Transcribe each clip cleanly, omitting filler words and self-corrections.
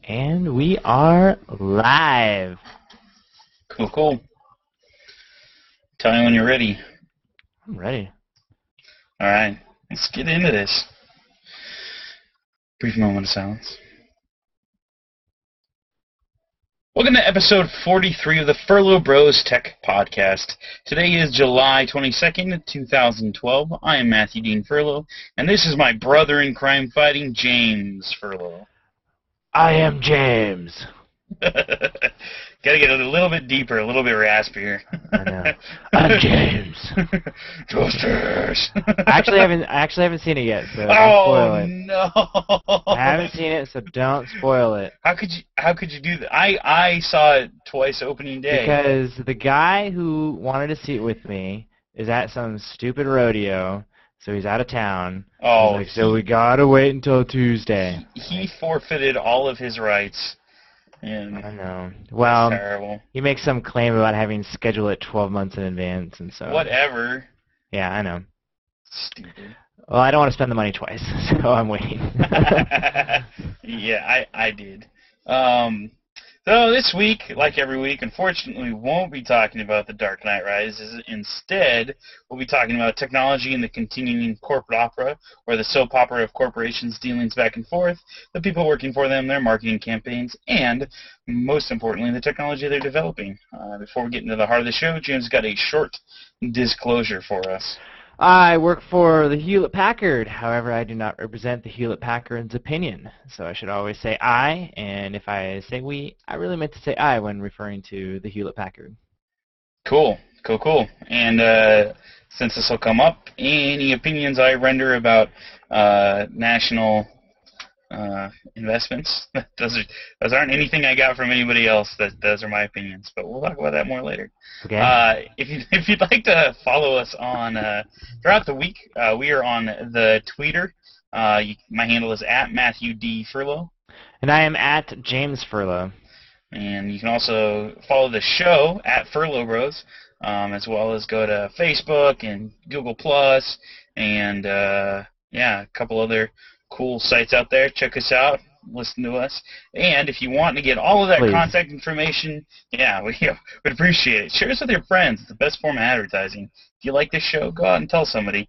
And we are live. Cool. Tell me when you're ready. I'm ready. All right, let's get into this. Brief moment of silence. Welcome to episode 43 of the Furlo Bros Tech Podcast. Today is July 22nd, 2012. I am Matthew Dean Furlo, and this is my brother in crime fighting, James Furlo. I am James. Gotta get a little bit deeper, a little bit raspier. I know. I'm James. Justice. I actually haven't seen it yet, so don't spoil it. No! I haven't seen it, so don't spoil it. How could you do that? I saw it twice opening day. Because the guy who wanted to see it with me is at some stupid rodeo, so he's out of town. Oh, like, so we gotta wait until Tuesday. He forfeited all of his rights. And I know. Well, terrible. He makes some claim about having scheduled it 12 months in advance, and so. Whatever. Yeah, I know. Stupid. Well, I don't want to spend the money twice, so I'm waiting. Yeah, I did. So this week, like every week, unfortunately, we won't be talking about The Dark Knight Rises. Instead, we'll be talking about technology and the continuing corporate opera, or the soap opera of corporations' dealings back and forth, the people working for them, their marketing campaigns, and, most importantly, the technology they're developing. Before we get into the heart of the show, James got a short disclosure for us. I work for the Hewlett-Packard. However, I do not represent the Hewlett-Packard's opinion. So I should always say I, and if I say we, I really meant to say I when referring to the Hewlett-Packard. Cool. And since this will come up, any opinions I render about national investments, those aren't anything I got from anybody else. Those are my opinions, but we'll talk about that more later. Okay. If you'd like to follow us on throughout the week, we are on the Twitter. My handle is @MatthewDFurlo. And I am @JamesFurlo. And you can also follow the show @FurloBros, as well as go to Facebook and Google Plus and a couple other cool sites out there. Check us out, listen to us, and if you want to get all of that contact information, we'd appreciate it. Share us with your friends. It's the best form of advertising. If you like this show, go out and tell somebody.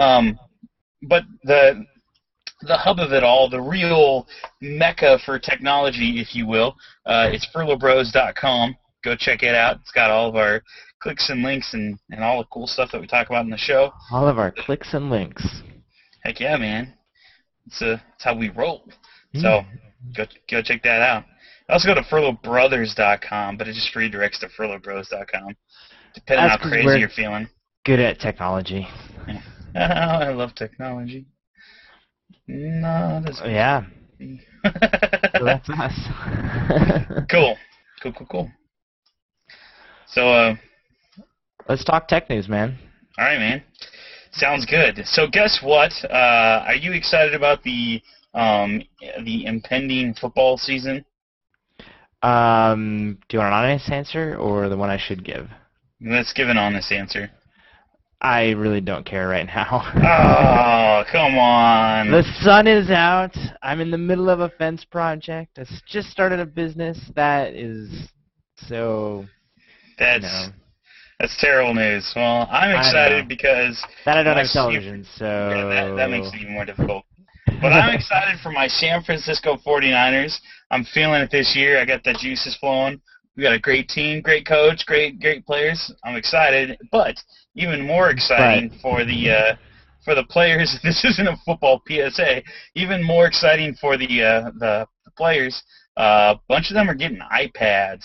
But the hub of it all, the real mecca for technology, if you will, it's furlobros.com. Go check it out. It's got all of our clicks and links and all the cool stuff that we talk about in the show. All of our clicks and links. Heck yeah, man. It's how we roll. So go check that out. Also go to furlobrothers.com, but it just redirects to furlobros.com, depending on how crazy you're feeling. Good at technology. Oh, I love technology. No, that's yeah. So that's us. Cool. So let's talk tech news, man. All right, man. Sounds good. So guess what? Are you excited about the impending football season? Do you want an honest answer or the one I should give? Let's give an honest answer. I really don't care right now. Oh, come on. The sun is out. I'm in the middle of a fence project. I just started a business that is so... That's terrible news. Well, I'm excited because... That I don't have television, so... Yeah, that makes it even more difficult. But I'm excited for my San Francisco 49ers. I'm feeling it this year. I got the juices flowing. We got a great team, great coach, great players. I'm excited. But even more exciting for the players. This isn't a football PSA. Even more exciting for the players. A bunch of them are getting iPads.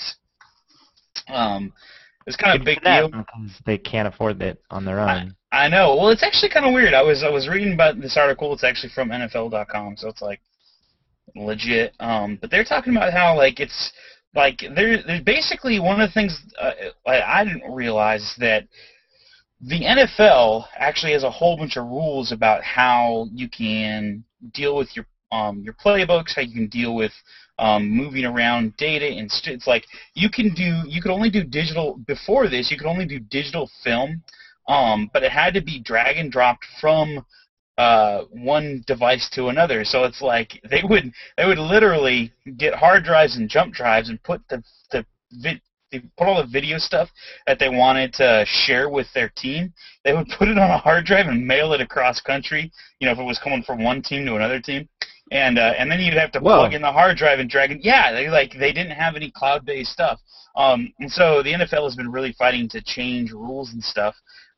It's kind of a big deal because they can't afford it on their own. I know. Well, it's actually kind of weird. I was reading about this article. It's actually from NFL.com, so it's like legit. But they're talking about how it's there's basically one of the things I didn't realize that the NFL actually has a whole bunch of rules about how you can deal with your playbooks, how you can deal with moving around data, and it's like you could only do digital before this. You could only do digital film, but it had to be drag and dropped from one device to another. So it's like they would literally get hard drives and jump drives and put they put all the video stuff that they wanted to share with their team. They would put it on a hard drive and mail it across country. If it was coming from one team to another team, and then you'd have to Whoa. plug in the hard drive and drag it. Yeah, they didn't have any cloud-based stuff. And so the NFL has been really fighting to change rules and stuff.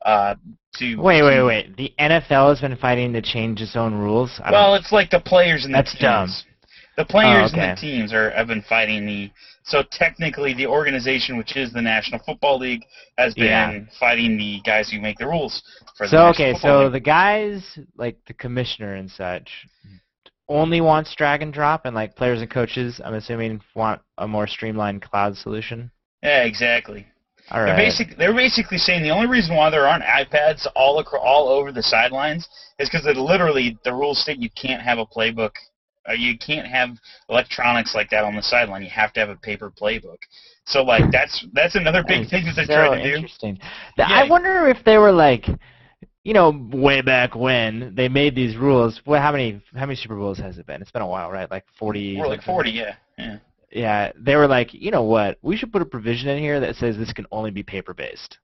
Wait. The NFL has been fighting to change its own rules? Well, it's like the players and the That's teams. dumb. The players okay. and the teams have been fighting so technically the organization, which is the National Football League, has been fighting the guys who make the rules for the National Football League. The guys, like the commissioner and such, only wants drag and drop, and like players and coaches, I'm assuming, want a more streamlined cloud solution? Yeah, exactly. All right. They're basically saying the only reason why there aren't iPads all over the sidelines is because literally the rules state you can't have a playbook. You can't have electronics like that on the sideline. You have to have a paper playbook. So like that's another big thing that they're trying to do. Interesting. I wonder if they were like, way back when they made these rules. Well, how many Super Bowls has it been? It's been a while, right? Like 40. Like 40, yeah. Yeah, they were like, you know what? We should put a provision in here that says this can only be paper-based.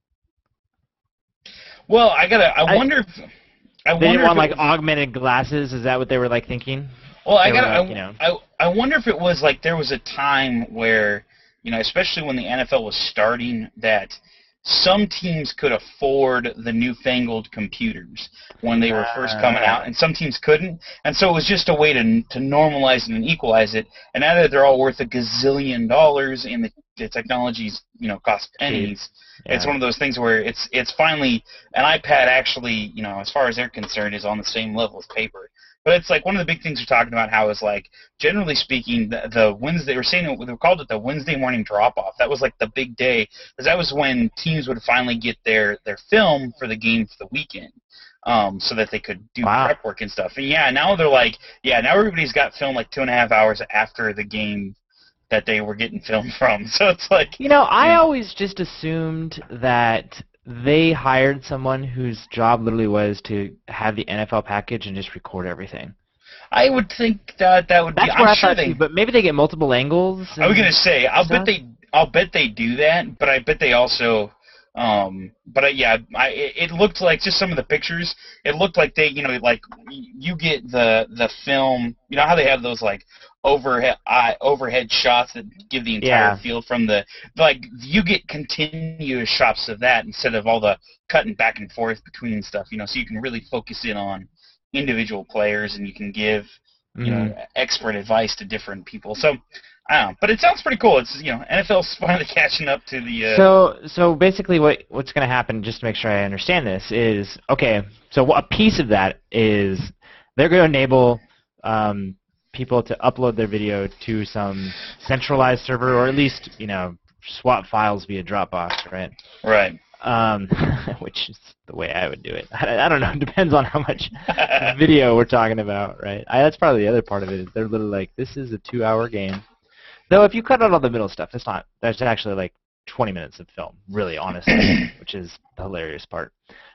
Well, I wonder if they didn't want like augmented glasses. Is that what they were like thinking? Well, I wonder if it was like there was a time where, especially when the NFL was starting, that some teams could afford the newfangled computers when they were first coming out, and some teams couldn't. And so it was just a way to normalize it and equalize it. And now that they're all worth $1 gazillion and the technologies, cost pennies, it's one of those things where it's finally an iPad actually, as far as they're concerned, is on the same level as paper. But it's like one of the big things we're talking about how is like, generally speaking, the Wednesday, they called it the Wednesday morning drop-off. That was like the big day, because that was when teams would finally get their film for the game for the weekend, so that they could do prep work and stuff. And now they're like, now everybody's got film like 2.5 hours after the game that they were getting film from. So it's like... I always just assumed that they hired someone whose job literally was to have the NFL package and just record everything. I would think that would be. I'm sure they. But maybe they get multiple angles. I was gonna say, I'll bet they do that, but I bet they also. It looked like just some of the pictures. It looked like they, like you get the film. You know how they have those like overhead shots that give the entire field from you get continuous shots of that instead of all the cutting back and forth between stuff, so you can really focus in on individual players and you can give expert advice to different people. So I don't know, but it sounds pretty cool. It's NFL's finally catching up to the So basically what's going to happen, just to make sure I understand this, is so a piece of that is they're going to enable people to upload their video to some centralized server, or at least, swap files via Dropbox, right? Right. Which is the way I would do it. I don't know. It depends on how much video we're talking about, right? That's probably the other part of it. Is they're literally like, this is a 2-hour game. Though if you cut out all the middle stuff, that's actually like 20 minutes of film, really, honestly, which is the hilarious part.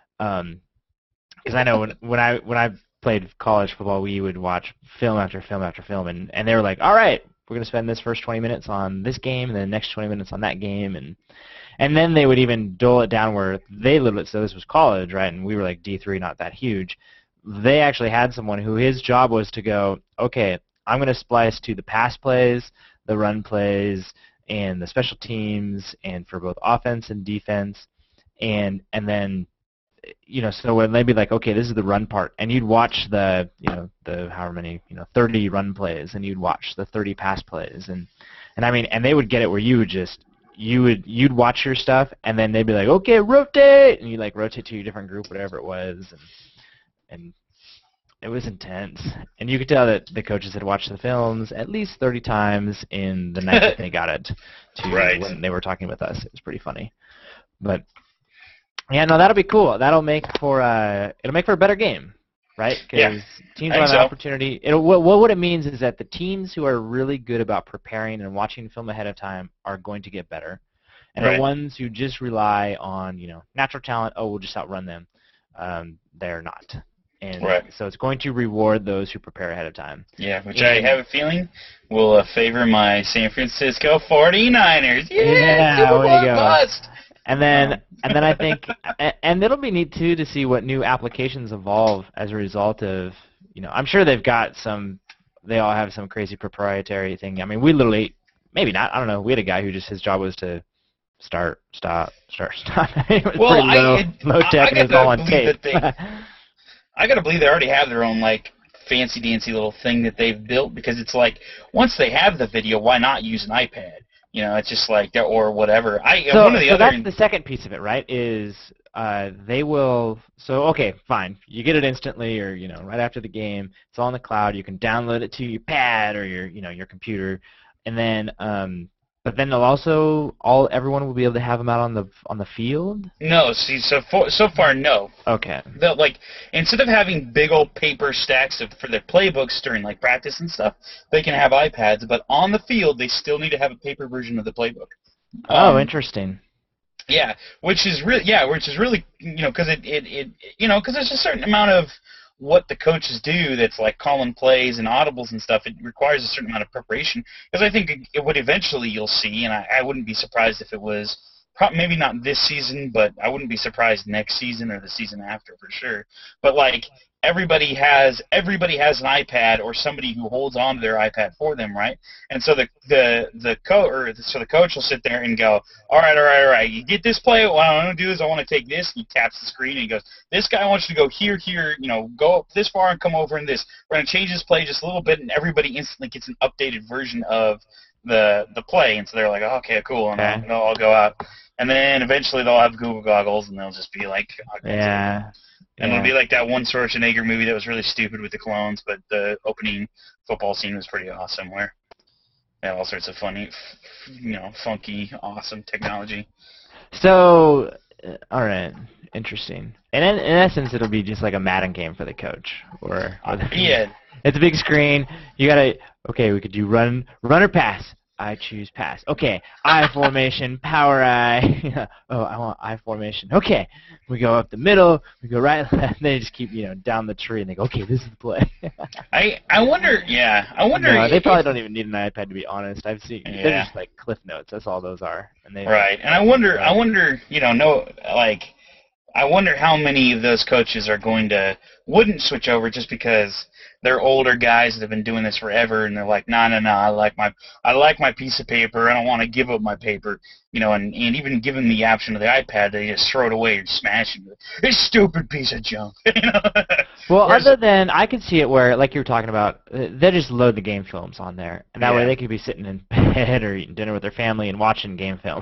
Because I know when I played college football, we would watch film after film after film, and they were like, all right, we're going to spend this first 20 minutes on this game, and then the next 20 minutes on that game, and then they would even dole it down where they literally, so this was college, right, and we were like D3, not that huge. They actually had someone who his job was to go, okay, I'm going to splice to the pass plays, the run plays, and the special teams, and for both offense and defense, and then, so when they'd be like, okay, this is the run part, and you'd watch the however many, 30 run plays, and you'd watch the 30 pass plays, and they would get it where you would just, you'd watch your stuff, and then they'd be like, okay, rotate, and you like rotate to your different group, whatever it was, and it was intense, and you could tell that the coaches had watched the films at least 30 times in the night that they got it to when they were talking with us. It was pretty funny, but yeah, no, that'll be cool. That'll make for it'll make for a better game, right? Because teams will have an opportunity. What it means is that the teams who are really good about preparing and watching film ahead of time are going to get better, and the ones who just rely on natural talent, we'll just outrun them. They're not. And Right. so it's going to reward those who prepare ahead of time. Yeah, which I have a feeling will favor my San Francisco 49ers. Yeah, Super there you Bowl go. bust. And then I think, and it'll be neat too to see what new applications evolve as a result of, I'm sure they've got they all have some crazy proprietary thing. I mean, we literally, maybe not, I don't know, we had a guy who his job was to start, stop, start, stop. It was pretty low tech, and it was all on tape. I gotta believe they already have their own fancy dancy little thing that they've built, because it's like, once they have the video, why not use an iPad? It's just like, or whatever. So that's the second piece of it, right? Is they will. So okay, fine. You get it instantly, or right after the game. It's all in the cloud. You can download it to your pad or your computer, and then but then they'll also everyone will be able to have them out on the field. No, see, so far no. Okay. They'll, instead of having big old paper stacks for their playbooks during practice and stuff, they can have iPads, but on the field they still need to have a paper version of the playbook. Oh, interesting. Yeah, which is really because because there's a certain amount of what the coaches do that's calling plays and audibles and stuff. It requires a certain amount of preparation, because I think what eventually you'll see, and I wouldn't be surprised if it was maybe not this season, but I wouldn't be surprised next season or the season after for sure. But everybody has an iPad or somebody who holds on to their iPad for them, right? And so the coach will sit there and go, all right, you get this play. What I want to do is I want to take this. He taps the screen and he goes, this guy wants you to go here, go up this far and come over in this. We're going to change this play just a little bit, and everybody instantly gets an updated version of the play. And so they're like, oh, okay, cool, and I'll go out. And then eventually they'll have Google goggles, and they'll just be like, okay, yeah. And it'll be like that one Schwarzenegger movie that was really stupid with the clones, but the opening football scene was pretty awesome, where they had all sorts of funny, funky, awesome technology. So, all right, interesting. And in essence, it'll be just like a Madden game for the coach, yeah. It's a big screen. You gotta we could do run or pass. I choose pass. Okay, I formation, power I. Oh, I want I formation. Okay, we go up the middle, we go right, left. They just keep down the tree, and they go, okay, this is the play. I wonder. Yeah, I wonder. No, they probably don't even need an iPad, to be honest. I've seen they're just like Cliff Notes. That's all those are. And right, and I wonder. I wonder how many of those coaches are wouldn't switch over just because they're older guys that have been doing this forever, and they're like, no, I like my piece of paper. I don't want to give up my paper, and even given the option of the iPad, they just throw it away or smash it. This stupid piece of junk. Well, other than I could see it where, like you were talking about, they just load the game films on there, and that way they could be sitting in bed or eating dinner with their family and watching game film.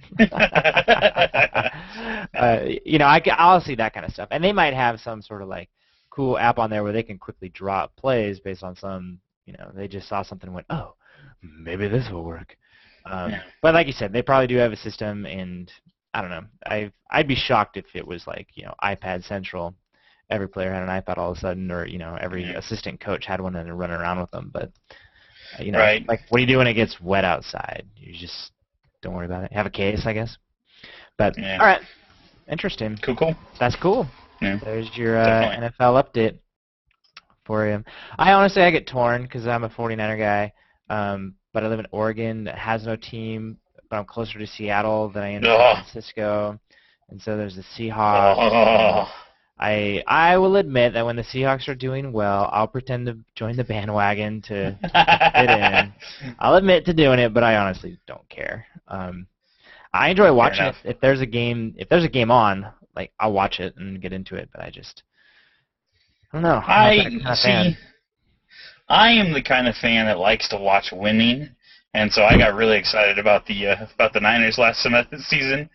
I'll see that kind of stuff, and they might have some sort of cool app on there where they can quickly draw up plays based on some, they just saw something and went, oh, maybe this will work. But like you said, they probably do have a system, and I don't know. I'd be shocked if it was iPad central. Every player had an iPad all of a sudden, or every assistant coach had one and they're running around with them. But right. What do you do when it gets wet outside? You just don't worry about it. Have a case, I guess. But all right, interesting. Cool. That's cool. Yeah, there's your NFL update for you. I get torn because I'm a 49er guy, but I live in Oregon that has no team, but I'm closer to Seattle than I am to San Francisco, and so there's the Seahawks. I will admit that when the Seahawks are doing well, I'll pretend to join the bandwagon to fit in. I'll admit to doing it, but I honestly don't care. I enjoy watching it. If there's a game on, I'll watch it and get into it, but I don't know. I am the kind of fan that likes to watch winning, and so I got really excited about the Niners last season.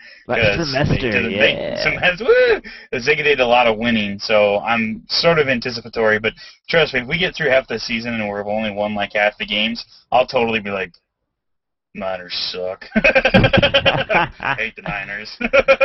They did a lot of winning, so I'm sort of anticipatory. But trust me, if we get through half the season and we've only won half the games, I'll totally be like, Niners suck. I hate the Niners.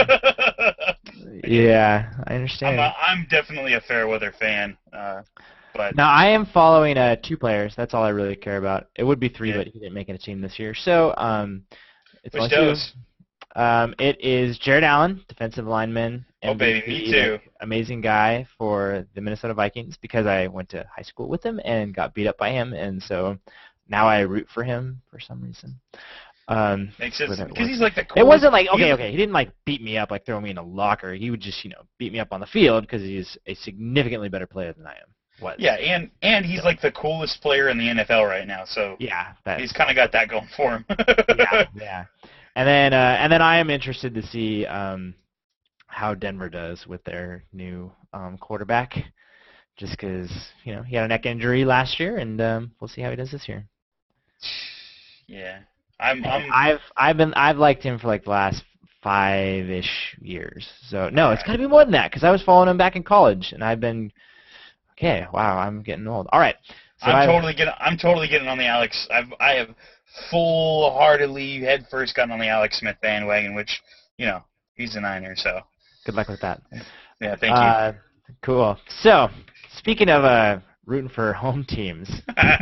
Yeah, I understand. I'm definitely a fair weather fan. But now I am following 2 players. That's all I really care about. It would be 3, but he didn't make a team this year. So it's which those? It is Jared Allen, defensive lineman, Oh, baby, me too. like, amazing guy for the Minnesota Vikings because I went to high school with him and got beat up by him, and so now I root for him for some reason. Makes sense because he's like the coolest. It wasn't like okay. He didn't like beat me up, like throw me in a locker. He would just beat me up on the field because he's a significantly better player than I am. Yeah, and he's like the coolest player in the NFL right now. So yeah, he's kind of got that going for him. yeah. And then I am interested to see how Denver does with their new quarterback, just because he had a neck injury last year, and we'll see how he does this year. Yeah. I've liked him for like the last 5-ish years. So no, it's got to be more than that because I was following him back in college, and I've been wow, I'm getting old. All right, so I'm totally getting on the Alex. I have full-heartedly head first gotten on the Alex Smith bandwagon, which he's a Niner, so good luck with that. Yeah, thank you. Cool. So speaking of rooting for home teams.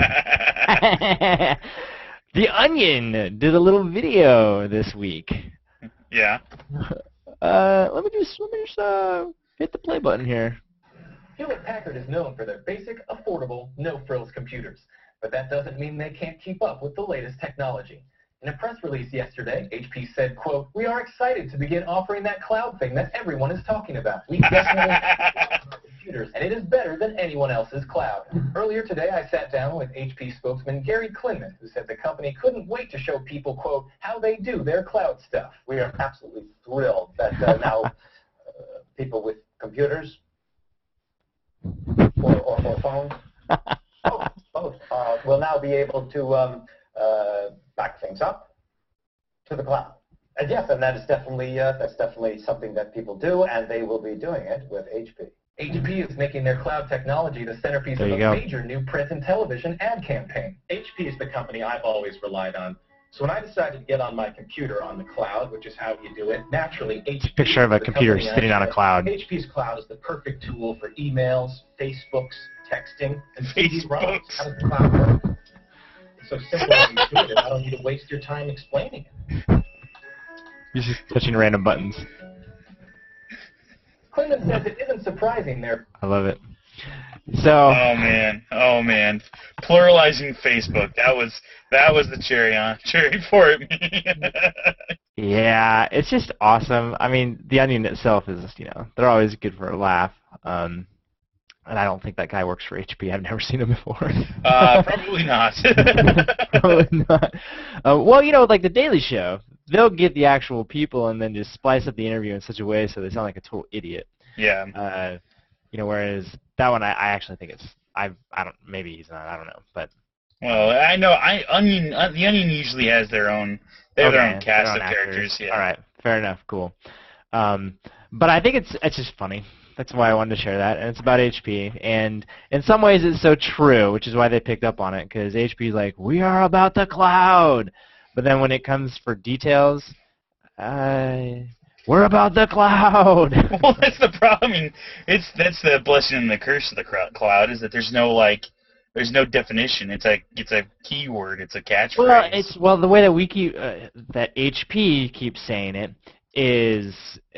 The Onion did a little video this week. Yeah. Let me just hit the play button here. Hewlett-Packard is known for their basic, affordable, no-frills computers, but that doesn't mean they can't keep up with the latest technology. In a press release yesterday, HP said, quote, "We are excited to begin offering that cloud thing that everyone is talking about. We definitely have our computers, and it is better than anyone else's cloud." Earlier today, I sat down with HP spokesman Gary Klinman, who said the company couldn't wait to show people, quote, how they do their cloud stuff. We are absolutely thrilled that now people with computers or phones, both will now be able to back things up to the cloud. And yes, and that's definitely something that people do, and they will be doing it with HP. HP is making their cloud technology the centerpiece of a major new print and television ad campaign. HP is the company I've always relied on. So when I decided to get on my computer on the cloud, which is how you do it, naturally HP... Picture of a computer sitting on a cloud. HP's cloud is the perfect tool for emails, Facebooks, texting, and Facebooks. How does the cloud work? It's so simple when you do it. I don't need to waste your time explaining it. You're just touching random buttons. Clinton says it isn't surprising there. I love it. So. Oh man. Pluralizing Facebook. That was the cherry for it. Yeah, it's just awesome. I mean, the Onion itself is, they're always good for a laugh. And I don't think that guy works for HP. I've never seen him before. Probably not. Probably not. Well, like The Daily Show, they'll get the actual people and then just splice up the interview in such a way so they sound like a total idiot. Yeah. Whereas that one, I actually think maybe he's not. I don't know, but. Well, I know. The Onion usually has their own cast of characters. Yeah. All right. Fair enough. Cool. But I think it's just funny. That's why I wanted to share that, and it's about HP. And in some ways, it's so true, which is why they picked up on it, because HP is like, we are about the cloud. But then when it comes for details, we're about the cloud. Well, that's the problem. I mean, that's the blessing and the curse of the cloud is that there's no definition. It's a keyword. It's a catchphrase. Well, the way that we keep that HP keeps saying it is,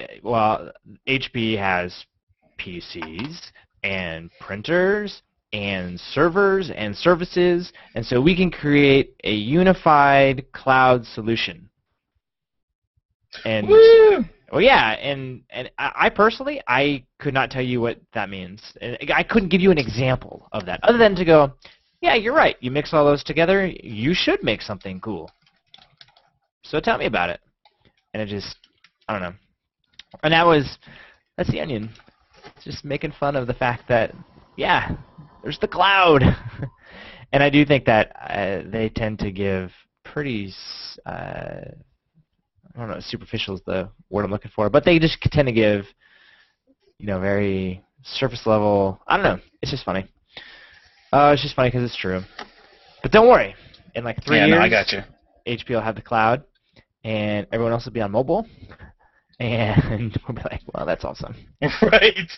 HP has PCs and printers and servers and services, and so we can create a unified cloud solution. And woo! Well, yeah, and I personally, I could not tell you what that means. I couldn't give you an example of that, other than to go, yeah, you're right. You mix all those together, you should make something cool. So tell me about it. And it just, I don't know. And that's the Onion. It's just making fun of the fact that, yeah, there's the cloud. And I do think that they tend to give pretty, I don't know, superficial is the word I'm looking for, but they just tend to give, very surface level, I don't know, it's just funny. It's just funny because it's true. But don't worry, in like 3 years, I got you. HP will have the cloud, and everyone else will be on mobile. And we'll be like, well, that's awesome. Right.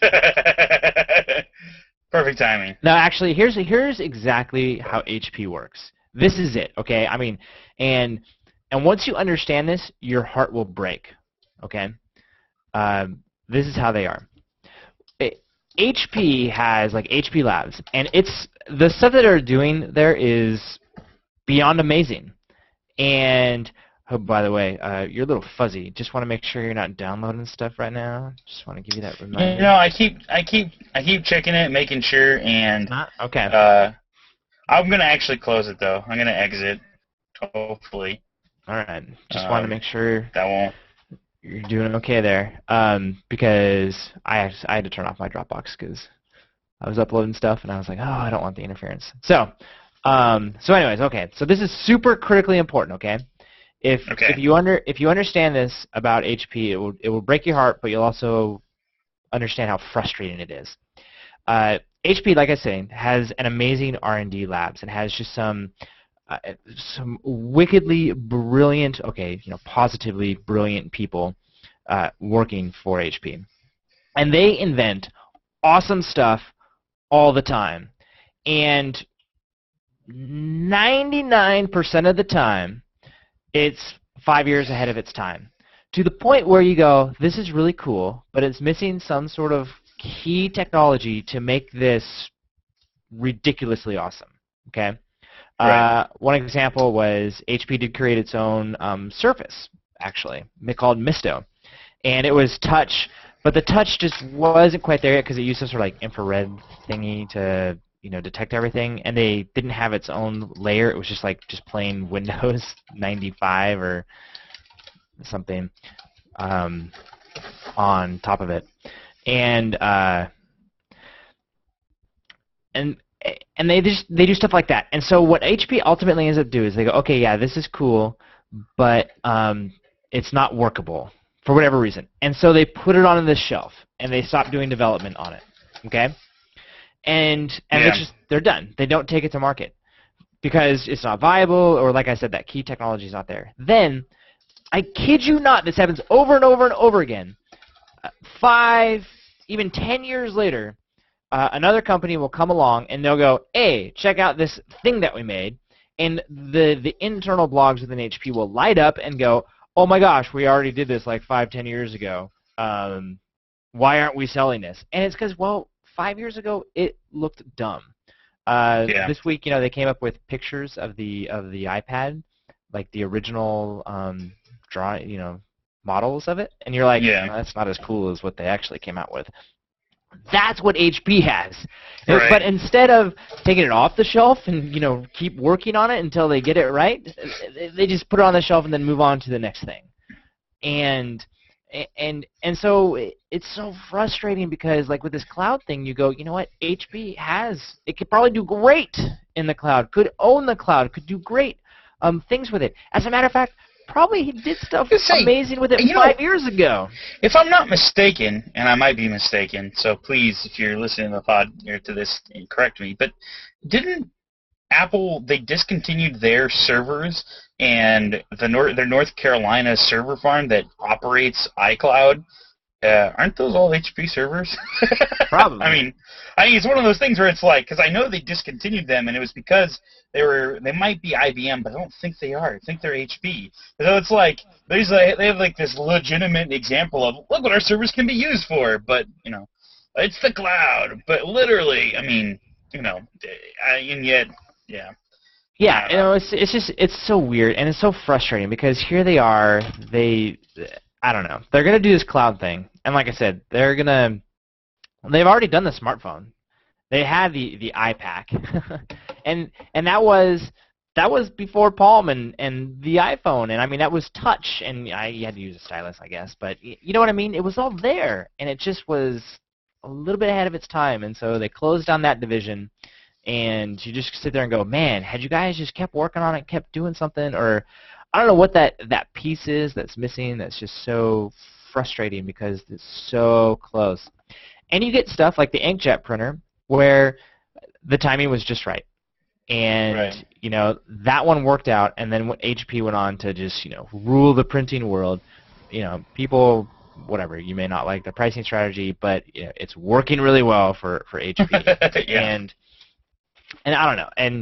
Perfect timing. No, actually, here's exactly how HP works. This is it, okay? I mean, and And once you understand this, your heart will break. Okay? This is how they are. HP has like HP Labs, and it's the stuff that they're doing there is beyond amazing. And oh, by the way, you're a little fuzzy. Just want to make sure you're not downloading stuff right now. Just want to give you that reminder. You know, I keep checking it, making sure, and okay. I'm gonna actually close it though. I'm gonna exit. Hopefully. All right. Just want to make sure that won't. You're doing okay there, because I had to turn off my Dropbox because I was uploading stuff and I was like, oh, I don't want the interference. So anyways, okay. So this is super critically important, okay? If you understand this about HP, it will break your heart, but you'll also understand how frustrating it is. HP, like I say, has an amazing R&D labs and has just some wickedly brilliant, positively brilliant people working for HP. And they invent awesome stuff all the time. And 99% of the time, it's 5 years ahead of its time. To the point where you go, this is really cool, but it's missing some sort of key technology to make this ridiculously awesome. Okay? Right. One example was HP did create its own surface, actually, called Misto. And it was touch, but the touch just wasn't quite there yet because it used some sort of like infrared thingy to detect everything. And they didn't have its own layer. It was just like plain Windows 95 or something on top of it. And they do stuff like that. And so what HP ultimately ends up doing is they go, okay, yeah, this is cool, but it's not workable for whatever reason. And so they put it on the shelf and they stop doing development on it. Okay? And they're done. They don't take it to market because it's not viable, or like I said, that key technology is not there. Then, I kid you not, this happens over and over and over again. 5, even 10 years later, another company will come along and they'll go, hey, check out this thing that we made. And the internal blogs within HP will light up and go, oh my gosh, we already did this like 5, 10 years ago. Why aren't we selling this? And it's because, well, 5 years ago it looked dumb. This week, they came up with pictures of the iPad, like the original models of it, and you're like, oh, that's not as cool as what they actually came out with. That's what HP has. Right. But instead of taking it off the shelf and keep working on it until they get it right, they just put it on the shelf and then move on to the next thing. And so it's so frustrating because like with this cloud thing, you go, you know what? HP it could probably do great in the cloud, could own the cloud, could do great things with it. As a matter of fact, probably he did stuff amazing with it 5 years ago. If I'm not mistaken, and I might be mistaken, so please, if you're listening to the pod or to this, correct me, but didn't Apple, they discontinued their servers and their North Carolina server farm that operates iCloud? Aren't those all HP servers? Probably. I mean, it's one of those things where it's like, because I know they discontinued them, and it was because they might be IBM, but I don't think they are. I think they're HP. So it's like they have like this legitimate example of look what our servers can be used for, but it's the cloud. But literally, and yet, yeah. Yeah, it's so weird and it's so frustrating because here they are, I don't know. They're gonna do this cloud thing, and like I said, they've already done the smartphone. They had the iPad, and that was before Palm and the iPhone, and that was touch, and you had to use a stylus, I guess, but you know what I mean? It was all there, and it just was a little bit ahead of its time, and so they closed down that division. And you just sit there and go, man, had you guys just kept working on it, kept doing something, or I don't know what that piece is that's missing that's just so frustrating because it's so close. And you get stuff like the inkjet printer where the timing was just right. And, that one worked out, and then HP went on to just, rule the printing world. People, whatever, you may not like the pricing strategy, but it's working really well for HP. Yeah. And I don't know, and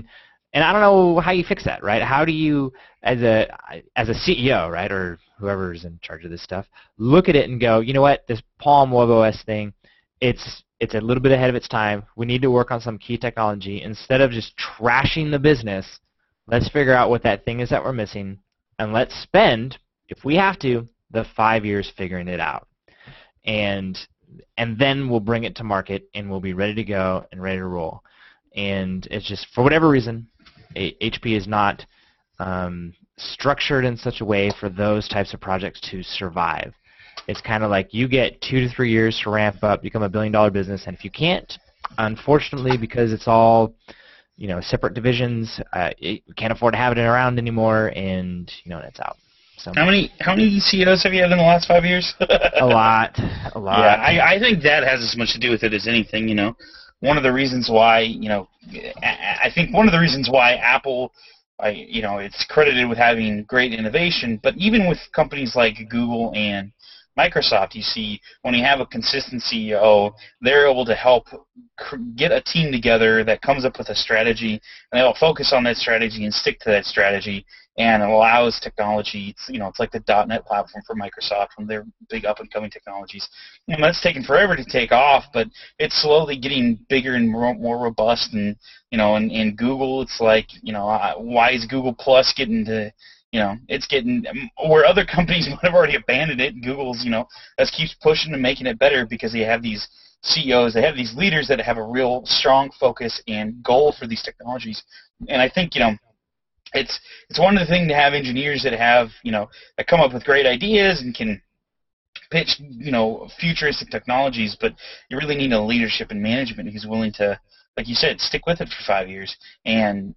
And I don't know how you fix that, right? How do you, as a CEO, right, or whoever's in charge of this stuff, look at it and go, you know what, this Palm WebOS thing, it's a little bit ahead of its time. We need to work on some key technology. Instead of just trashing the business, let's figure out what that thing is that we're missing, and let's spend, if we have to, the 5 years figuring it out. And then we'll bring it to market, and we'll be ready to go and ready to roll. And it's just, for whatever reason, HP is not structured in such a way for those types of projects to survive. It's kind of like you get 2 to 3 years to ramp up, become a billion-dollar business, and if you can't, unfortunately, because it's all separate divisions, you can't afford to have it around anymore, and it's out. So how many CEOs have you had in the last 5 years? a lot. Yeah, I think that has as much to do with it as anything. One of the reasons why, I think one of the reasons why Apple, it's credited with having great innovation, but even with companies like Google and Microsoft, you see when you have a consistent CEO, they're able to help get a team together that comes up with a strategy, and they'll focus on that strategy and stick to that strategy, and it allows technology. It's like the .NET platform for Microsoft, when they're big up-and-coming technologies. That's taken forever to take off, but it's slowly getting bigger and more robust. And in Google, it's like, why is Google Plus getting to it's getting where other companies might have already abandoned it. Google's, just keeps pushing and making it better because they have these CEOs, they have these leaders that have a real strong focus and goal for these technologies. And I think, it's one of the things to have engineers that have, that come up with great ideas and can pitch, futuristic technologies, but you really need a leadership and management who's willing to, like you said, stick with it for 5 years and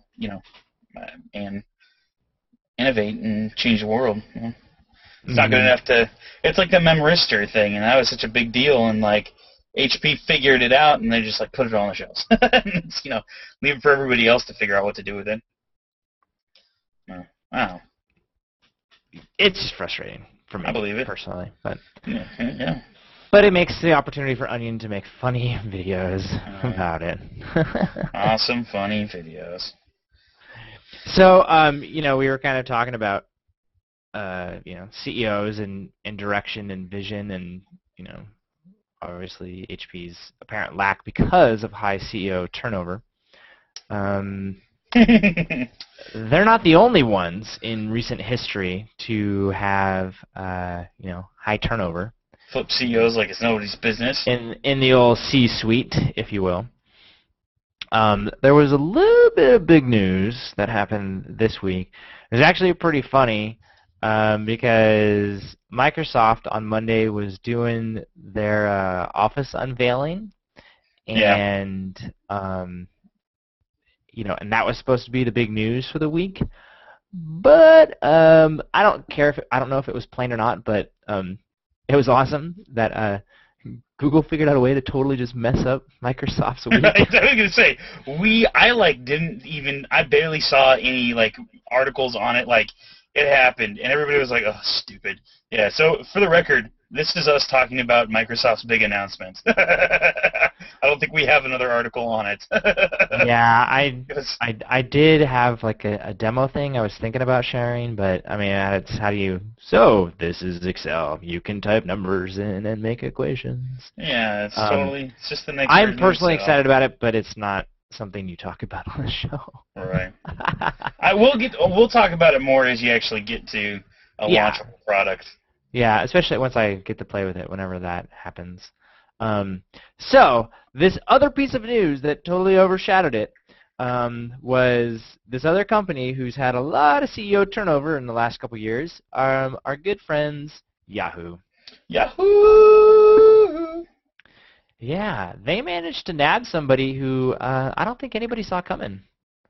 innovate and change the world. It's not good enough to. It's like the memristor thing, and that was such a big deal, and like HP figured it out, and they just like put it on the shelves. It's, leave it for everybody else to figure out what to do with it. I don't know. It's frustrating for me, I believe it personally, but yeah. But it makes the opportunity for Onion to make funny videos about it. Awesome, funny videos. So, we were kind of talking about, CEOs and direction and vision and, obviously HP's apparent lack because of high CEO turnover. They're not the only ones in recent history to have, high turnover. Flip CEOs like it's nobody's business. In the old C-suite, if you will. There was a little bit of big news that happened this week. It was actually pretty funny because Microsoft on Monday was doing their Office unveiling, and and that was supposed to be the big news for the week. But I don't know if it was planned or not, but it was awesome that Google figured out a way to totally just mess up Microsoft's week. I was gonna say I barely saw any articles on it. It happened, and everybody was like, "Oh, stupid." Yeah. So for the record, this is us talking about Microsoft's big announcement. I don't think we have another article on it. Yeah, I did have a demo thing I was thinking about sharing, but I mean, it's how do you? So this is Excel. You can type numbers in and make equations. Yeah, it's just the next. I'm personally excited about it, but it's not something you talk about on the show. All right. We'll talk about it more as you actually get to a launchable product. Yeah, especially once I get to play with it, whenever that happens. So this other piece of news that totally overshadowed it was this other company who's had a lot of CEO turnover in the last couple years. Our good friends Yahoo. Yahoo! Yeah, they managed to nab somebody who I don't think anybody saw coming.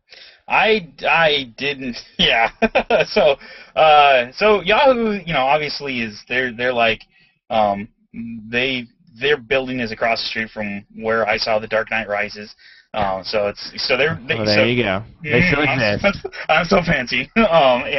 I didn't. Yeah. So Yahoo, Mm-hmm. obviously their building is across the street from where I saw The Dark Knight Rises. So there you go. They still exist. I'm so fancy. So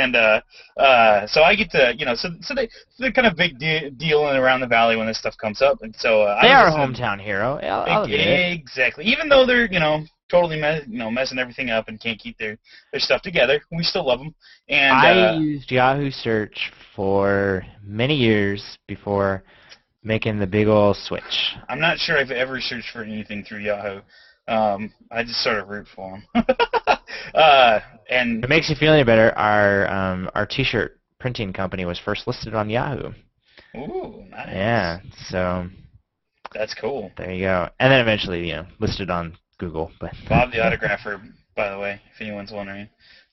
I get to, so they're kind of big deal around the valley when this stuff comes up, and so they are a hometown hero. I'll admit it. Exactly. Even though they're totally messing everything up and can't keep their stuff together. We still love them. And I used Yahoo Search for many years before making the big ol' switch. I'm not sure I've ever searched for anything through Yahoo. I just sort of root for them. And If it makes you feel any better, our T-shirt printing company was first listed on Yahoo. ooh, nice. Yeah, so That's cool. there you go. And then eventually, listed on Google. But Bob the autographer, by the way, if anyone's wondering.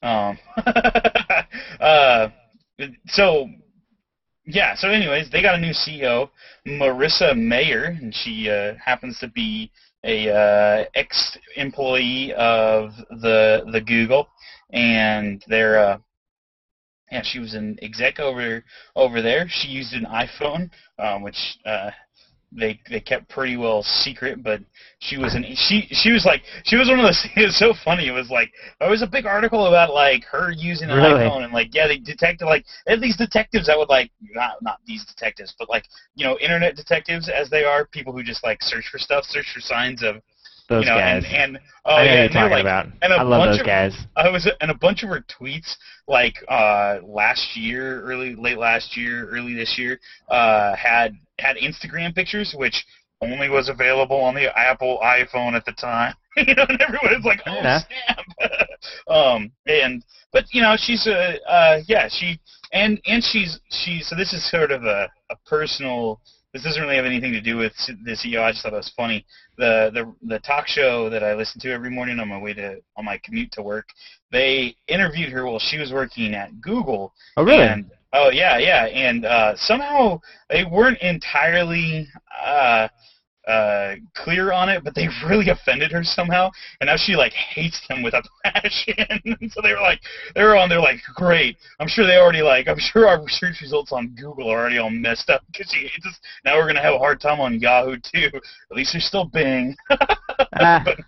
So anyways, they got a new CEO, Marissa Mayer, and she happens to be a ex-employee of the Google, and she was an exec over there. She used an iPhone, which they kept pretty well secret, but she was one of those. It was so funny. It was like there was a big article about like her using an Really? iPhone, and like they detected like they had these detectives that would like not these detectives, but like internet detectives as they are, people who just like search for signs of those guys. and I know yeah, you're and they're talking like, about. and I love those guys. and a bunch of her tweets, like last year, late last year, early this year, had Instagram pictures, which only was available on the Apple iPhone at the time. And everyone was like, "Oh snap!" But she's so this is sort of a personal. This doesn't really have anything to do with the CEO. I just thought it was funny. The talk show that I listen to every morning on my commute to work, they interviewed her while she was working at Google. Oh, really? And, and somehow they weren't entirely clear on it, but they really offended her somehow, and now she like hates them with a passion. And so they were on there like, great. I'm sure our research results on Google are already all messed up because she hates us. Now we're gonna have a hard time on Yahoo too. At least there's still Bing. But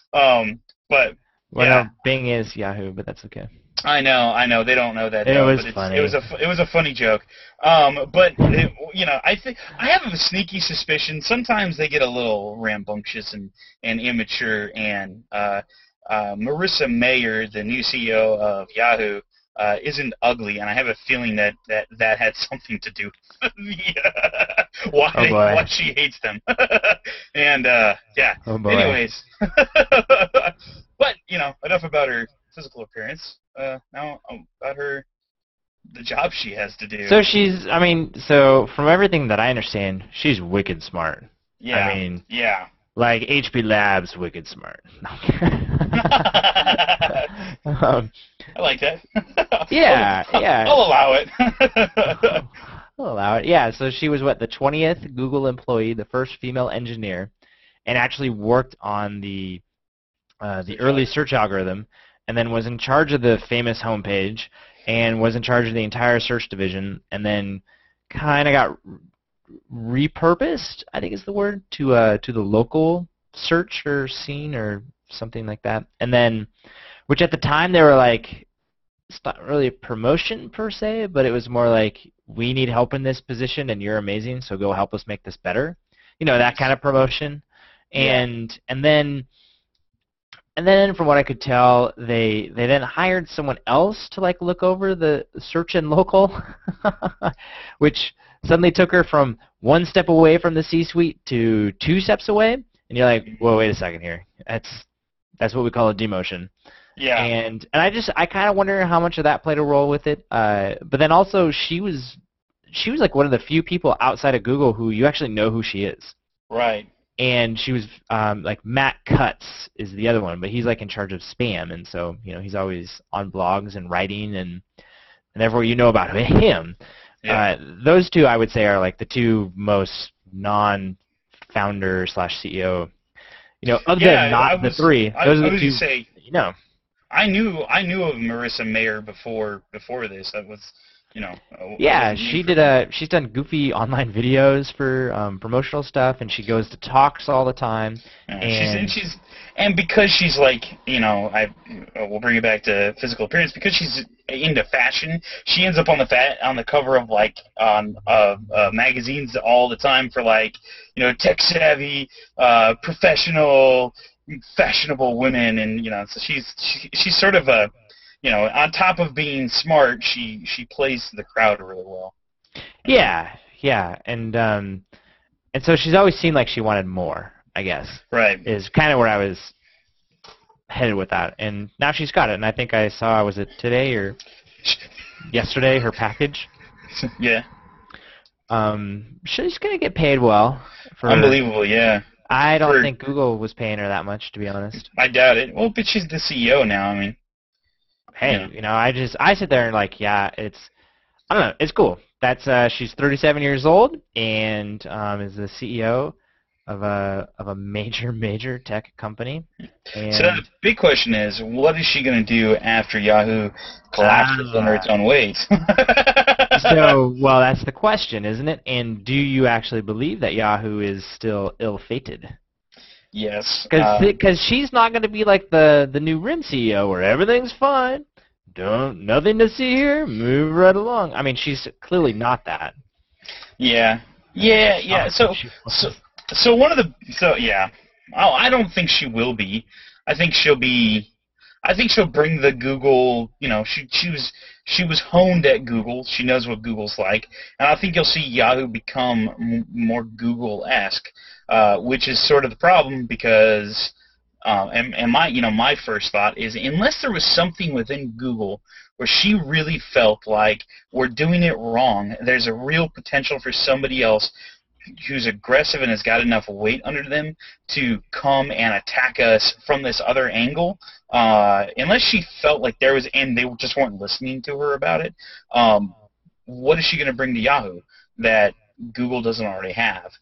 no, Bing is Yahoo, but that's okay. I know. They don't know that. It was but funny. It was a funny joke. But I think I have a sneaky suspicion. Sometimes they get a little rambunctious and immature. And Marissa Mayer, the new CEO of Yahoo, isn't ugly, and I have a feeling that had something to do with why she hates them. And Oh boy. anyways, but enough about her physical appearance. Now about the job she has to do. So from everything that I understand, she's wicked smart. Yeah. Yeah. Like HP Labs wicked smart. I like that. Yeah. I'll allow it. I'll allow it. Yeah, so she was the 20th Google employee, the first female engineer, and actually worked on the early search algorithm, and then was in charge of the famous homepage, and was in charge of the entire search division, and then kind of got repurposed, I think is the word, to the local search or scene or something like that. And then, which at the time they were like, it's not really a promotion per se, but it was more like, we need help in this position and you're amazing, so go help us make this better. That kind of promotion. And then from what I could tell, they then hired someone else to look over the search and local, which suddenly took her from one step away from the C-suite to 2 steps away. And you're like, whoa, wait a second here. That's what we call a demotion. Yeah. And I kind of wonder how much of that played a role with it. But then also she was like one of the few people outside of Google who you actually know who she is. Right. And she was like Matt Cutts is the other one, but he's like in charge of spam, and so he's always on blogs and writing, and therefore you know about him. Yeah. Those two I would say are like the two most non-founder / CEO. Other than not the three. Those are the two. Say, I knew of Marissa Mayer before this. That was. Yeah, she's done goofy online videos for promotional stuff, and she goes to talks all the time. And because she's like, we'll bring it back to physical appearance. Because she's into fashion, she ends up on the cover of magazines all the time for tech savvy, professional, fashionable women, and so she's sort of a, on top of being smart, she plays to the crowd really well. Yeah, and so she's always seemed like she wanted more, I guess. Right. Is kind of where I was headed with that, and now she's got it. And I think I saw, was it today or yesterday, her package? Yeah. She's gonna get paid well. Unbelievable, yeah. I don't think Google was paying her that much, to be honest. I doubt it. Well, but she's the CEO now. I mean, hey, I sit there and I don't know, it's cool. That's she's 37 years old and is the CEO of a major tech company. And so the big question is, what is she going to do after Yahoo collapses under its own weight? So, well, that's the question, isn't it? And do you actually believe that Yahoo is still ill-fated? Yes. Because she's not going to be like the new RIM CEO where everything's fine. Nothing to see here. Move right along. I mean, she's clearly not that. Yeah. So one of the Oh, I don't think she will be. I think she'll bring the Google. She was honed at Google. She knows what Google's like, and I think you'll see Yahoo become more Google-esque, which is sort of the problem because. And my first thought is, unless there was something within Google where she really felt like we're doing it wrong, there's a real potential for somebody else who's aggressive and has got enough weight under them to come and attack us from this other angle. Unless she felt like there was, and they just weren't listening to her about it, what is she going to bring to Yahoo that Google doesn't already have?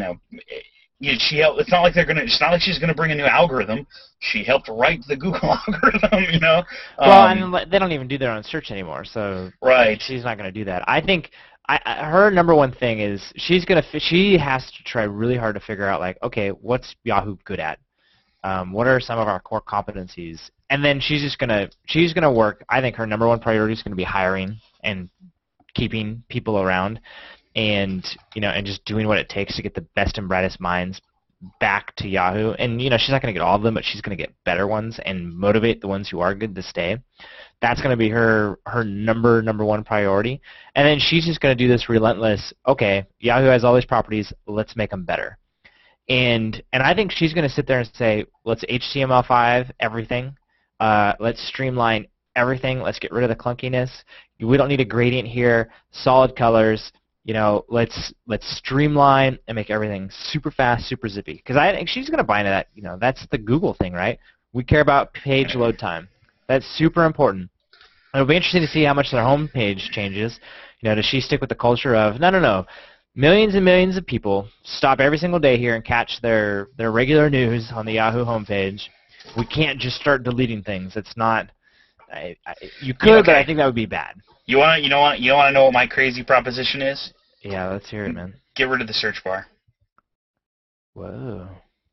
It's not like it's not like she's going to bring a new algorithm. She helped write the Google algorithm, Well, I mean, they don't even do their own search anymore, so right. She's not going to do that. I think her number one thing is she has to try really hard to figure out, like, okay, what's Yahoo good at? What are some of our core competencies? And then she's gonna work. I think her number one priority is going to be hiring and keeping people around. And and just doing what it takes to get the best and brightest minds back to Yahoo. And she's not going to get all of them, but she's going to get better ones and motivate the ones who are good to stay. That's going to be her number one priority. And then she's just going to do this relentless. Okay, Yahoo has all these properties. Let's make them better. And I think she's going to sit there and say, let's HTML5 everything. Let's streamline everything. Let's get rid of the clunkiness. We don't need a gradient here. Solid colors. Let's streamline and make everything super fast, super zippy. Because I think she's going to buy into that. That's the Google thing, right? We care about page load time. That's super important. It'll be interesting to see how much their homepage changes. Does she stick with the culture of, no, millions and millions of people stop every single day here and catch their regular news on the Yahoo homepage. We can't just start deleting things. It's not. You could, okay. But I think that would be bad. You want to know what my crazy proposition is? Yeah, let's hear it, man. Get rid of the search bar. Whoa.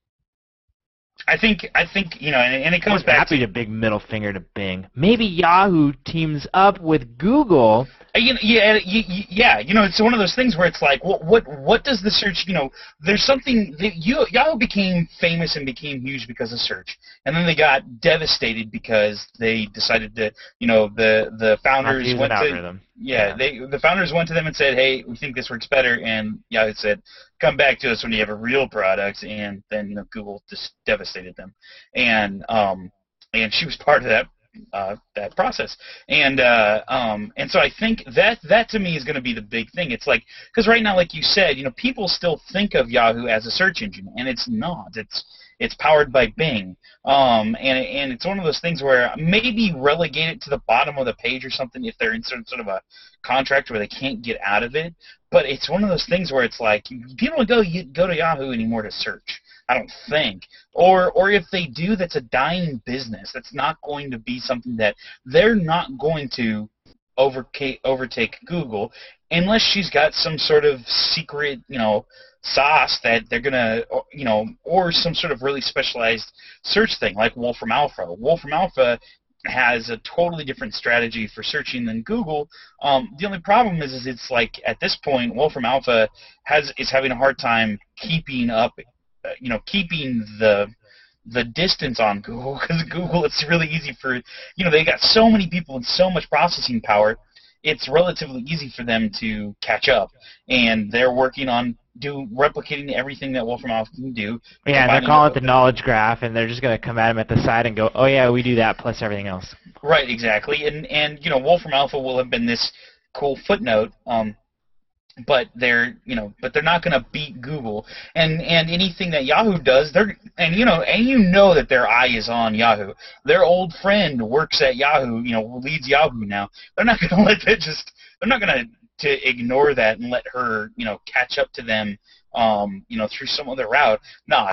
I think and it comes back to a big middle finger to Bing. Maybe Yahoo teams up with Google. It's one of those things where it's like, what does the search? There's something Yahoo became famous and became huge because of search, and then they got devastated because they decided to, the founders went to the founders went to them and said, hey, we think this works better, and Yahoo said, come back to us when you have a real product, and then Google just devastated them, and she was part of that process, and so I think that to me is going to be the big thing. It's like, because right now, like you said, people still think of Yahoo as a search engine, and it's not. It's powered by Bing, and it's one of those things where maybe relegate it to the bottom of the page or something if they're in sort of a contract where they can't get out of it. But it's one of those things where it's like, people don't go to Yahoo anymore to search, I don't think. Or if they do, that's a dying business. That's not going to be something that they're not going to overtake Google unless she's got some sort of secret, sauce that they're gonna, or some sort of really specialized search thing like Wolfram Alpha. Wolfram Alpha has a totally different strategy for searching than Google. The only problem is it's like at this point, Wolfram Alpha is having a hard time keeping up, keeping the distance on Google, because Google, it's really easy for, they got so many people and so much processing power, it's relatively easy for them to catch up, and they're working on replicating everything that Wolfram Alpha can do. Yeah, and they're calling it the knowledge graph, and they're just going to come at them at the side and go, oh yeah, we do that plus everything else. Right, exactly, and Wolfram Alpha will have been this cool footnote, but they're not going to beat Google, and anything that Yahoo does, that their eye is on Yahoo. Their old friend works at Yahoo, leads Yahoo now. They're not going to let that they're not going to ignore that and let her, catch up to them, through some other route. Nah,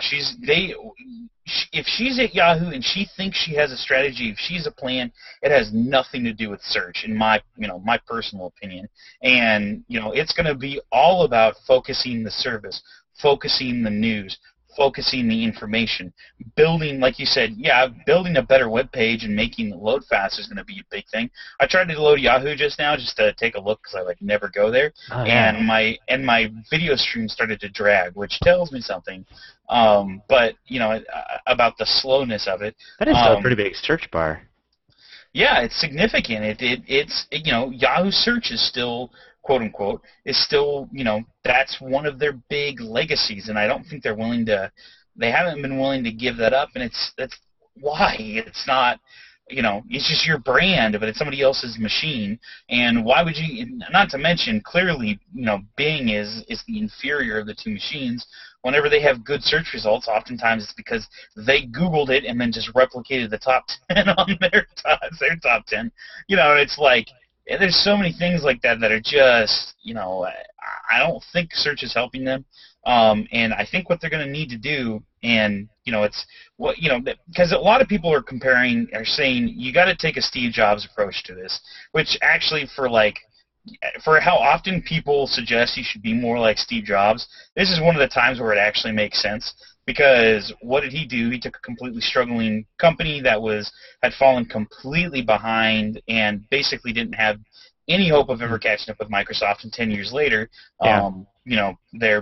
if she's at Yahoo and she thinks she has a strategy, if she's a plan, it has nothing to do with search, in my personal opinion. And, it's going to be all about focusing the service, focusing the news, focusing the information, building, like you said, building a better web page and making it load fast is going to be a big thing. I tried to load Yahoo just now just to take a look because I never go there, and my video stream started to drag, which tells me something. But about the slowness of it. That is still a pretty big search bar. Yeah, it's significant. It's Yahoo search is still, quote unquote, is still, that's one of their big legacies, and I don't think they haven't been willing to give that up, and that's why. It's not, it's just your brand, but it's somebody else's machine, and why would you, not to mention, clearly, Bing is the inferior of the two machines. Whenever they have good search results, oftentimes it's because they Googled it and then just replicated the top 10 on their top 10. It's like, there's so many things like that that are just, I don't think search is helping them. And I think what they're going to need to do, and, it's what, because a lot of people are saying you got to take a Steve Jobs approach to this, which actually for how often people suggest you should be more like Steve Jobs, this is one of the times where it actually makes sense. Because what did he do? He took a completely struggling company that had fallen completely behind and basically didn't have any hope of ever catching up with Microsoft. And 10 years later, they're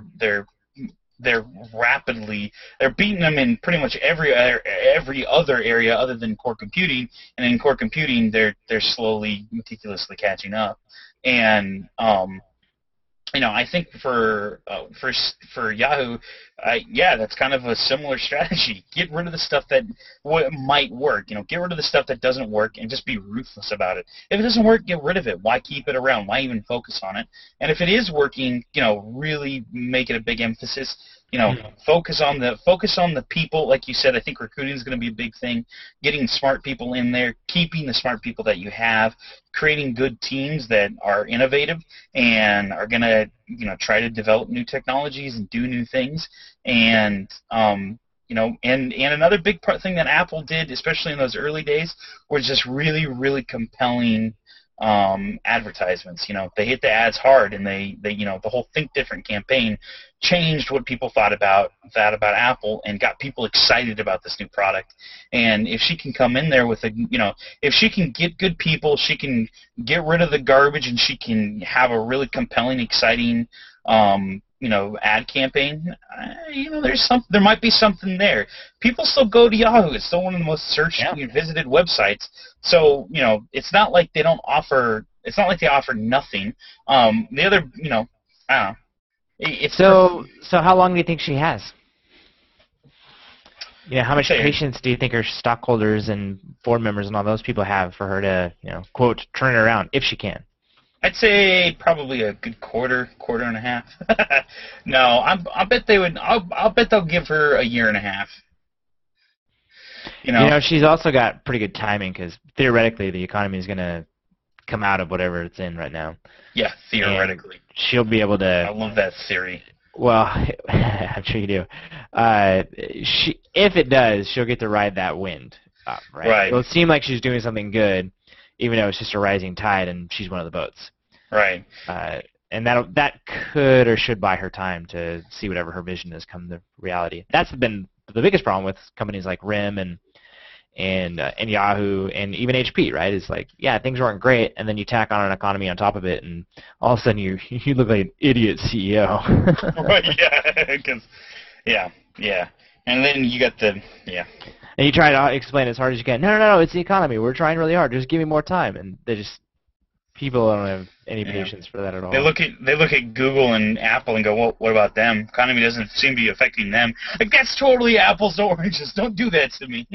beating them in pretty much every other area other than core computing. And in core computing, they're slowly, meticulously catching up. And I think for Yahoo, that's kind of a similar strategy. Get rid of the stuff that might work. Get rid of the stuff that doesn't work and just be ruthless about it. If it doesn't work, get rid of it. Why keep it around? Why even focus on it? And if it is working, really make it a big emphasis. Focus on the people. Like you said, I think recruiting is going to be a big thing. Getting smart people in there, keeping the smart people that you have, creating good teams that are innovative and are going to, try to develop new technologies and do new things. And and another big thing that Apple did, especially in those early days, was just really, really compelling advertisements. They hit the ads hard, and they the whole Think Different campaign changed what people thought about Apple and got people excited about this new product. And if she can come in there with if she can get good people, she can get rid of the garbage, and she can have a really compelling, exciting ad campaign, there might be something there. People still go to Yahoo. It's still one of the most searched and visited websites. So, it's not like they offer nothing. The other, I don't know. So how long do you think she has? How much patience do you think her stockholders and board members and all those people have for her to, quote, turn it around if she can? I'd say probably a good quarter and a half. No, I bet they would. I'll bet they'll give her a year and a half. She's also got pretty good timing because theoretically the economy is going to come out of whatever it's in right now. Yeah, theoretically. And she'll be able to. I love that theory. Well, I'm sure you do. If it does, she'll get to ride that wind up, right? Right. It'll seem like she's doing something good, even though it's just a rising tide and she's one of the boats. Right. And that could or should buy her time to see whatever her vision is come to reality. That's been the biggest problem with companies like RIM and Yahoo and even HP, right? It's like, things aren't great, and then you tack on an economy on top of it, and all of a sudden you look like an idiot CEO. Right, yeah, because, yeah. And then you got the And you try to explain as hard as you can. No, it's the economy. We're trying really hard. Just give me more time. And they just people don't have any patience for that at all. They look at Google and Apple and go, well, what about them? Economy doesn't seem to be affecting them. Like, that's totally apples to oranges. Don't do that to me.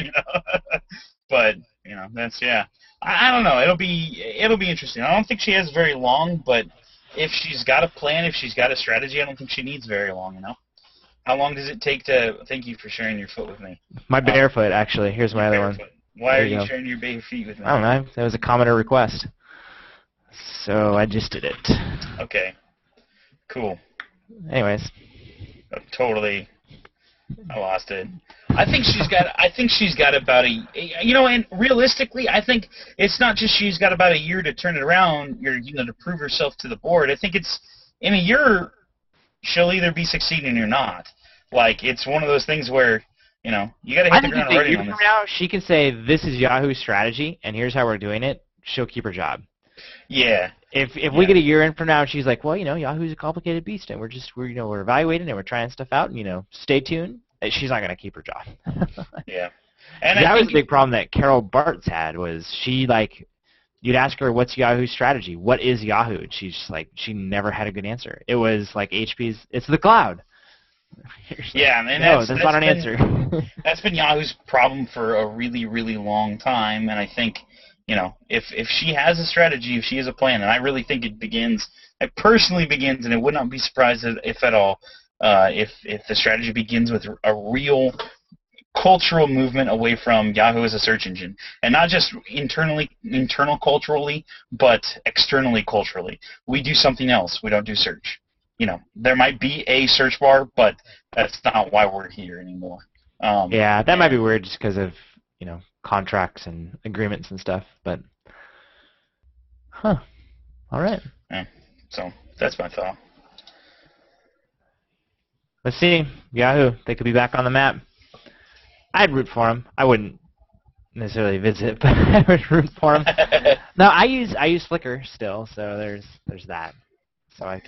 But that's I don't know. It'll be interesting. I don't think she has very long, but if she's got a plan, if she's got a strategy, I don't think she needs very long. How long does it take to? Thank you for sharing your foot with me. My bare foot, actually. Here's my other one. Why are you sharing your bare feet with me? I don't know. That was a commenter request. So I just did it. Okay. Cool. Anyways. Totally. I lost it. I think she's got about and realistically, I think it's not just she's got about a year to turn it around, to prove herself to the board. I think it's in a year she'll either be succeeding or not. Like, it's one of those things where, you got to hit the ground running on this. Now she can say, this is Yahoo's strategy, and here's how we're doing it. She'll keep her job. Yeah. If we get a year in from now and she's like, well, Yahoo's a complicated beast, and we're evaluating and we're trying stuff out, and stay tuned, she's not going to keep her job. Yeah. And that was a big problem that Carol Bartz had, was she, you'd ask her, what's Yahoo's strategy? What is Yahoo? And she's just she never had a good answer. It was like HP's, it's the cloud. Yeah, and that's not an answer. That's been Yahoo's problem for a really, really long time, and I think, if she has a strategy, if she has a plan, and I really think it personally begins, and it would not be surprised if at all, if the strategy begins with a real cultural movement away from Yahoo as a search engine, and not just internal culturally, but externally culturally. We do something else. We don't do search. There might be a search bar, but that's not why we're here anymore. That might be weird just because of contracts and agreements and stuff. But all right. Yeah. So that's my thought. Let's see, Yahoo. They could be back on the map. I'd root for them. I wouldn't necessarily visit, but I would root for them. No, I use Flickr still, so there's that. So I can.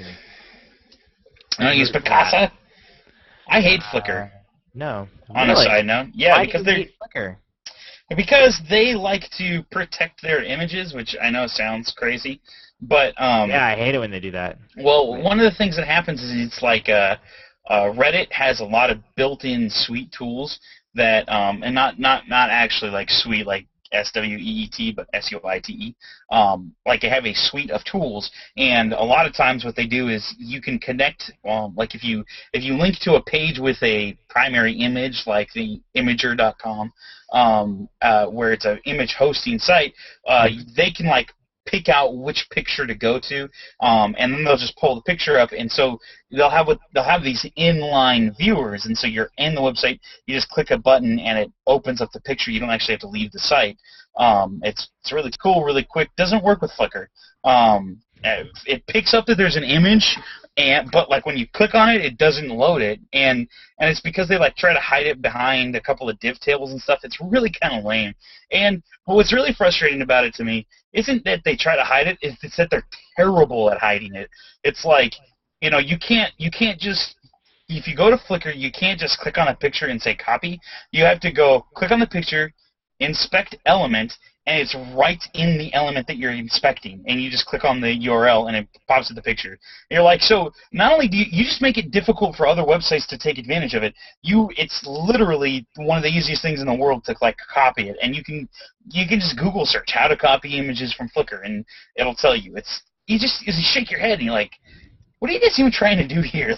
I don't use Picasa. I hate Flickr. No. On really? a side note, yeah, Why because do you hate Flickr? Because they like to protect their images, which I know sounds crazy, but yeah, I hate it when they do that. Well, one of the things that happens is it's like Reddit has a lot of built-in suite tools that and not actually like suite like SWEET, but SUITE. Like, they have a suite of tools, and a lot of times what they do is you can connect. Like, if you link to a page with a primary image, like the Imager.com, where it's an image hosting site, they can pick out which picture to go to, and then they'll just pull the picture up, and so they'll have these inline viewers, and so you're in the website, you just click a button and it opens up the picture. You don't actually have to leave the site. It's really cool, really quick. Doesn't work with Flickr. It picks up that there's an image, but when you click on it, it doesn't load it, and it's because they try to hide it behind a couple of div tables and stuff. It's really kind of lame. And what's really frustrating about it to me isn't that they try to hide it; it's that they're terrible at hiding it. It's you can't just, if you go to Flickr, you can't just click on a picture and say copy. You have to go click on the picture, inspect element, and it's right in the element that you're inspecting, and you just click on the URL and it pops up the picture. And you're so not only do you just make it difficult for other websites to take advantage of it, it's literally one of the easiest things in the world to copy it, and you can just Google search how to copy images from Flickr, and it'll tell you. You shake your head and you're what are you guys even trying to do here?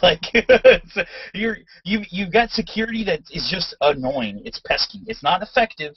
You've got security that is just annoying. It's pesky. It's not effective.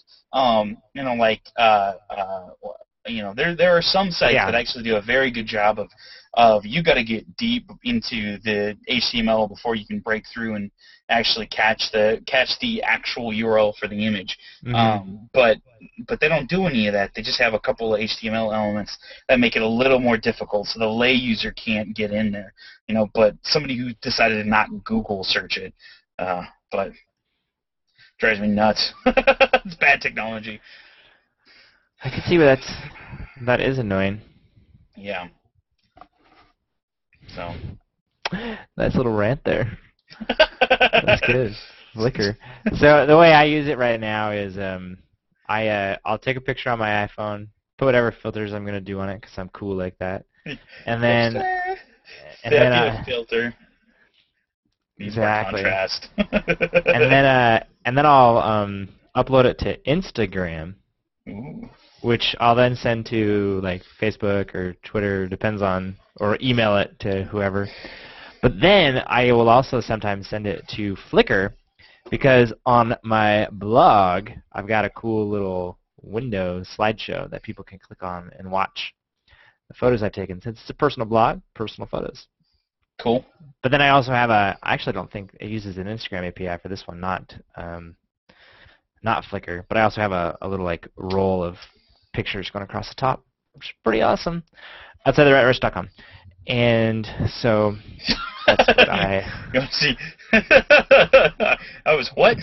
There are some sites that actually do a very good job of you got to get deep into the HTML before you can break through and actually catch the actual URL for the image. Mm-hmm. But they don't do any of that. They just have a couple of HTML elements that make it a little more difficult, so the lay user can't get in there. But somebody who decided to not Google search it, but drives me nuts. It's bad technology. I can see where that is annoying. Yeah. So. Nice little rant there. That's good. Flickr. So the way I use it right now is I'll take a picture on my iPhone, put whatever filters I'm gonna do on it because I'm cool like that, and then Sepia filter. Needs more exactly. contrast. And then I'll upload it to Instagram, Ooh. which I'll then send to like Facebook or Twitter, depends on, or email it to whoever. But then I will also sometimes send it to Flickr, because on my blog I've got a cool little window slideshow that people can click on and watch the photos I've taken. Since it's a personal blog, personal photos. Cool. But then I also have I actually don't think it uses an Instagram API for this one, not Flickr. But I also have a little like roll of pictures going across the top, which is pretty awesome. Outside of rightrush.com. And so that's what I... You want to see? I was what?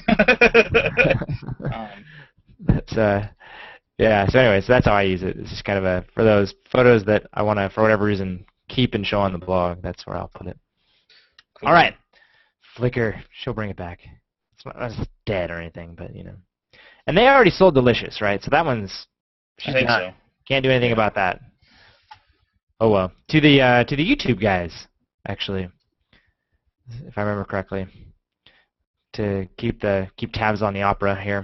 That's yeah. So anyway, so that's how I use it. It's just kind of for those photos that I want to, for whatever reason, keep and show on the blog. That's where I'll put it. Cool. All right, Flickr. She'll bring it back. It's not dead or anything, but you know. And they already sold Delicious, right? So that one's... I think so. Can't do anything about that. Oh well. To the YouTube guys, actually, if I remember correctly, to keep tabs on the opera here.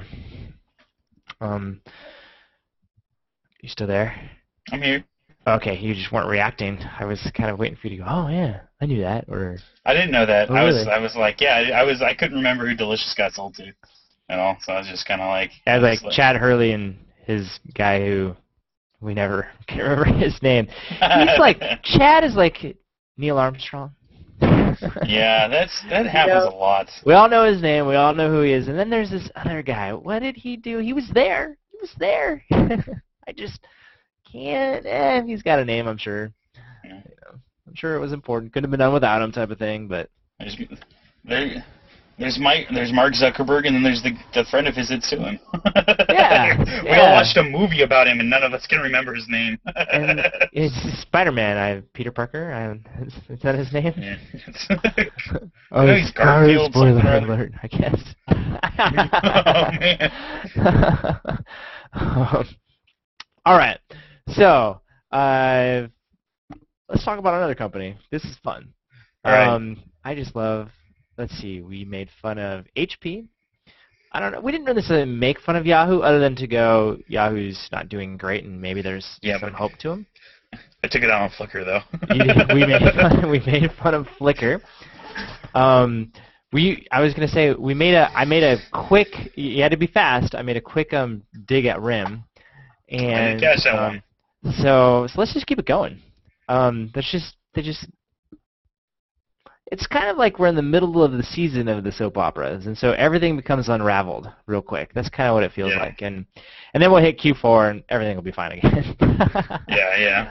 You still there? I'm here. Okay, you just weren't reacting. I was kind of waiting for you to go, oh yeah, I knew that, or... I didn't know that. Oh, really? I was like, yeah, I couldn't remember who Delicious got sold to at all, so I was just kind of like... I was like Chad Hurley and his guy who we never can remember his name. He's like, Chad is like Neil Armstrong. Yeah, that happens a lot. We all know his name. We all know who he is. And then there's this other guy. What did he do? He was there. He was there. I just can't. He's got a name, I'm sure. Yeah. You know, I'm sure it was important. Could have been done without him, type of thing. But there's Mark Zuckerberg, and then there's the friend of his that's suing. Yeah. We all watched a movie about him, and none of us can remember his name. And it's Spider-Man. Peter Parker. Is that his name? Yeah. Oh, he's Garfield. Spoiler alert, I guess. Oh man. All right. So let's talk about another company. This is fun. All right. I just love. Let's see. We made fun of HP. I don't know. We didn't necessarily make fun of Yahoo, other than to go, Yahoo's not doing great, and maybe there's some hope to him. I took it out on Flickr though. we made fun of Flickr. I was gonna say I made a quick. You had to be fast. I made a quick dig at RIM, and I didn't catch that one. So let's just keep it going. It's kind of like we're in the middle of the season of the soap operas, and so everything becomes unraveled real quick. That's kind of what it feels like, and then we'll hit Q4 and everything will be fine again. Yeah.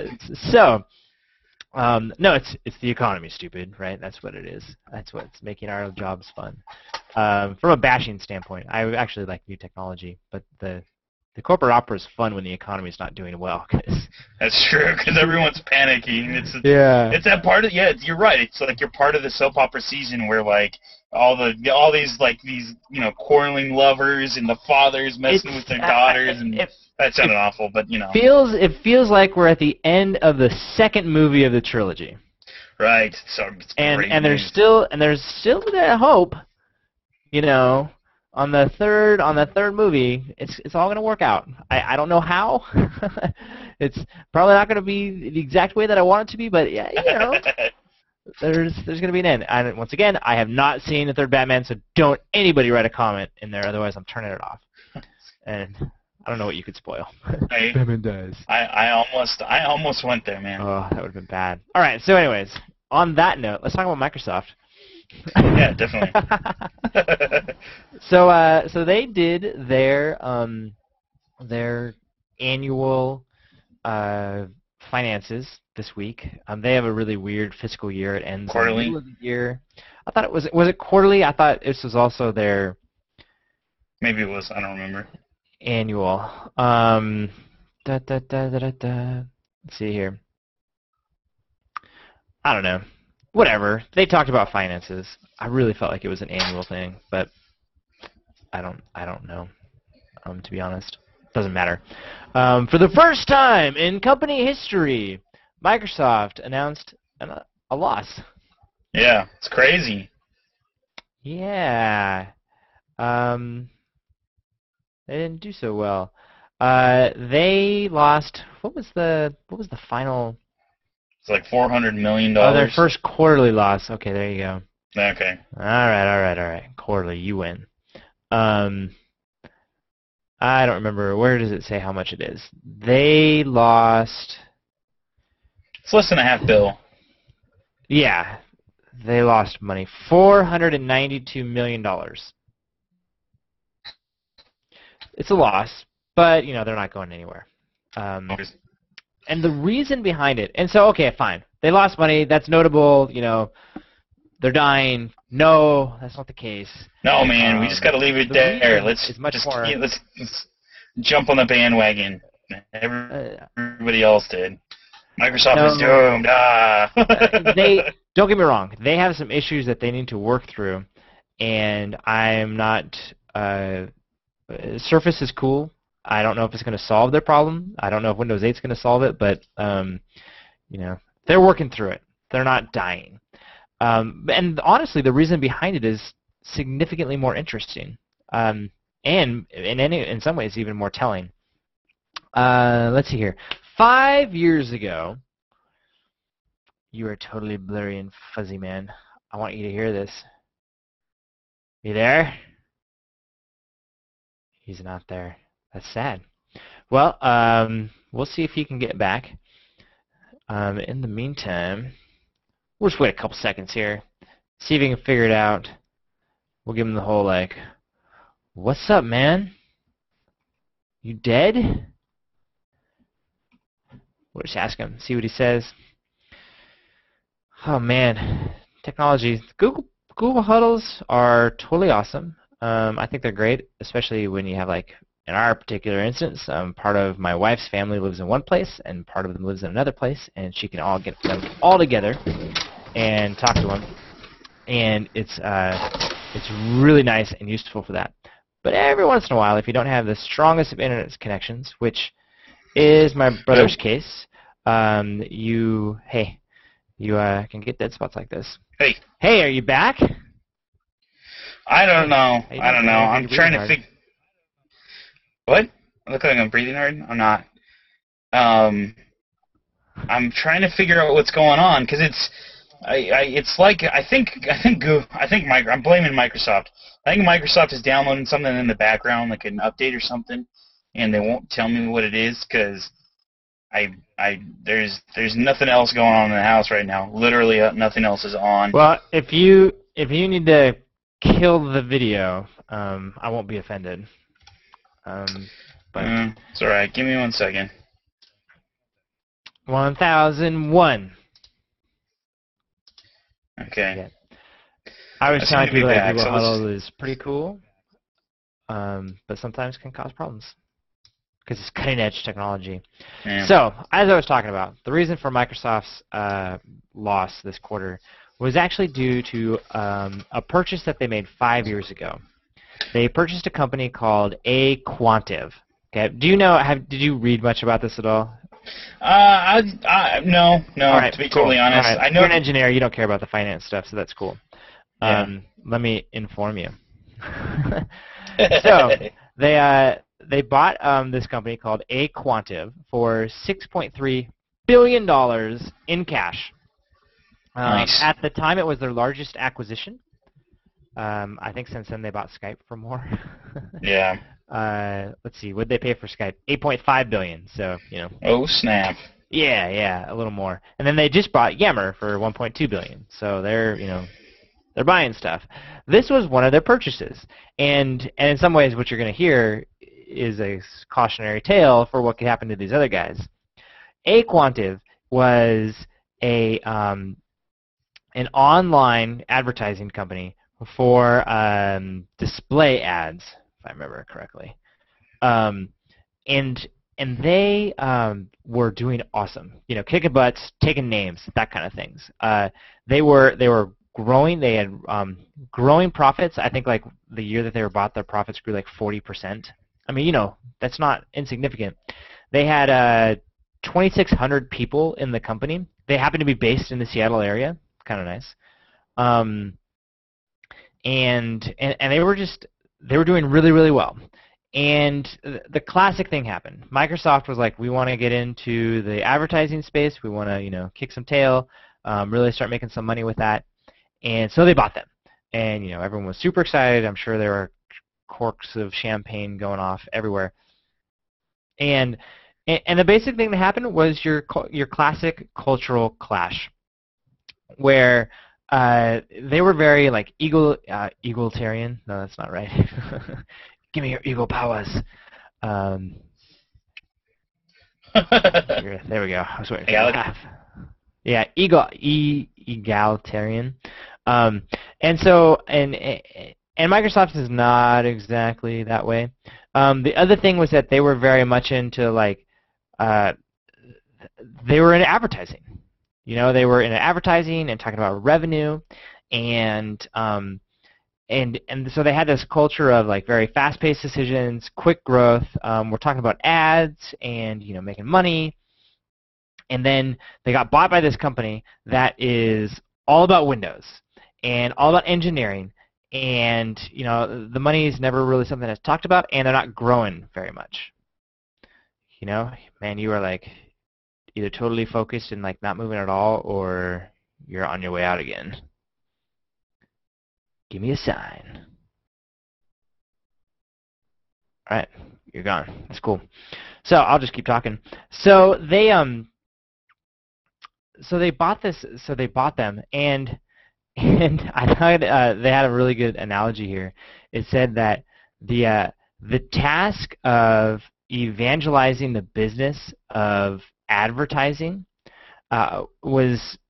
No, it's the economy, stupid, right? That's what it is. That's what's making our jobs fun. From a bashing standpoint, I actually like new technology, but the corporate opera is fun when the economy's not doing well. That's true, because everyone's panicking. It's that part of you're right. It's like you're part of the soap opera season where like all these quarreling lovers and the fathers messing with their daughters, and that sounded awful, but you know. It feels like we're at the end of the second movie of the trilogy. Right. So it's great and news. there's still that hope, you know. On the third movie, it's all gonna work out. I don't know how. It's probably not gonna be the exact way that I want it to be, but yeah, you know, there's gonna be an end. And once again, I have not seen the third Batman, so don't anybody write a comment in there, otherwise I'm turning it off. And I don't know what you could spoil. Batman dies. I almost went there, man. Oh, that would have been bad. All right. So, anyways, on that note, let's talk about Microsoft. Yeah, definitely. So they did their annual finances this week. They have a really weird fiscal year. It ends quarterly. in the middle of the year. I thought was it quarterly? I thought this was also their. Maybe it was. I don't remember. Annual. Let's see here. I don't know. whatever. They talked about finances. I really felt like it was an annual thing, but I don't know. To be honest, doesn't matter. For the first time in company history, Microsoft announced a loss. Yeah, it's crazy. Yeah. They didn't do so well. They lost. What was the final? It's like $400 million. Oh, their first quarterly loss. Okay, there you go. Okay. All right. Quarterly, you win. I don't remember. Where does it say how much it is? They lost. It's less than a half bill. Yeah, they lost money. $492 million. It's a loss, but you know they're not going anywhere. And the reason behind it, and so okay, fine. They lost money. That's notable. You know, they're dying. No, that's not the case. No, man, we just got to leave it there. Let's jump on the bandwagon. Everybody else did. Microsoft is doomed. They don't get me wrong. They have some issues that they need to work through, and I'm not. Surface is cool. I don't know if it's going to solve their problem. I don't know if Windows 8 is going to solve it, but you know, they're working through it. They're not dying. And honestly, the reason behind it is significantly more interesting, and in some ways even more telling. Let's see here. 5 years ago, you are totally blurry and fuzzy, man. I want you to hear this. You there? He's not there. That's sad. Well, we'll see if he can get back. In the meantime, we'll just wait a couple seconds here. See if he can figure it out. We'll give him the whole, like, what's up, man? You dead? We'll just ask him, see what he says. Oh, man. Technology. Google Huddles are totally awesome. I think they're great, especially when you have, like, in our particular instance, part of my wife's family lives in one place, and part of them lives in another place, and she can all get them all together and talk to them, and it's really nice and useful for that. But every once in a while, if you don't have the strongest of internet connections, which is my brother's case, you can get dead spots like this. Hey, are you back? I don't know. I'm trying to figure. What? I look like I'm breathing hard? I'm not. I'm trying to figure out what's going on because it's like I'm blaming Microsoft. I think Microsoft is downloading something in the background, like an update or something, and they won't tell me what it is because there's nothing else going on in the house right now. Literally, nothing else is on. Well, if you need to kill the video, I won't be offended. But it's all right. Give me 1 second. 1001. Okay. Yeah. I was telling people that Google Huddle is pretty cool, but sometimes can cause problems because it's cutting-edge technology. Yeah. So, as I was talking about, the reason for Microsoft's loss this quarter was actually due to a purchase that they made 5 years ago. They purchased a company called Aquantive. Okay, do you know? Did you read much about this at all? No. Right, to be totally honest, right. I know you're an engineer. You don't care about the finance stuff, so that's cool. Yeah. Let me inform you. So they bought this company called Aquantive for $6.3 billion in cash. Nice. At the time, it was their largest acquisition. I think since then they bought Skype for more. Yeah. Let's see, what did they pay for Skype? $8.5 billion. So Oh snap. Yeah, a little more. And then they just bought Yammer for $1.2 billion. So they're buying stuff. This was one of their purchases, and in some ways, what you're going to hear is a cautionary tale for what could happen to these other guys. Aquantive was an online advertising company for display ads, if I remember correctly. And and they were doing awesome. You know, kicking butts, taking names, that kind of things. They were growing. They had growing profits. I think like the year that they were bought, their profits grew like 40%. I mean, you know, that's not insignificant. They had 2,600 people in the company. They happened to be based in the Seattle area. Kind of nice. And they were doing really, really well. And the classic thing happened. Microsoft was like, we want to get into the advertising space. We want to, you know, kick some tail, really start making some money with that. And so they bought them. And, you know, everyone was super excited. I'm sure there were corks of champagne going off everywhere. And the basic thing that happened was your classic cultural clash, where they were very like egalitarian. No, that's not right. Give me your eagle powers. There we go. I was waiting for the laugh. Yeah, egalitarian. And Microsoft is not exactly that way. The other thing was that they were very much into like they were in advertising. You know, they were in advertising and talking about revenue, and so they had this culture of like very fast-paced decisions, quick growth. We're talking about ads and, you know, making money. And then they got bought by this company that is all about Windows and all about engineering. And, you know, the money is never really something that's talked about, and they're not growing very much. You know, man, you are like either totally focused and like not moving at all, or you're on your way out again. Give me a sign. All right, you're gone. That's cool. So I'll just keep talking. So they bought this. So they bought them, and I thought they had a really good analogy here. It said that the task of evangelizing the business of advertising was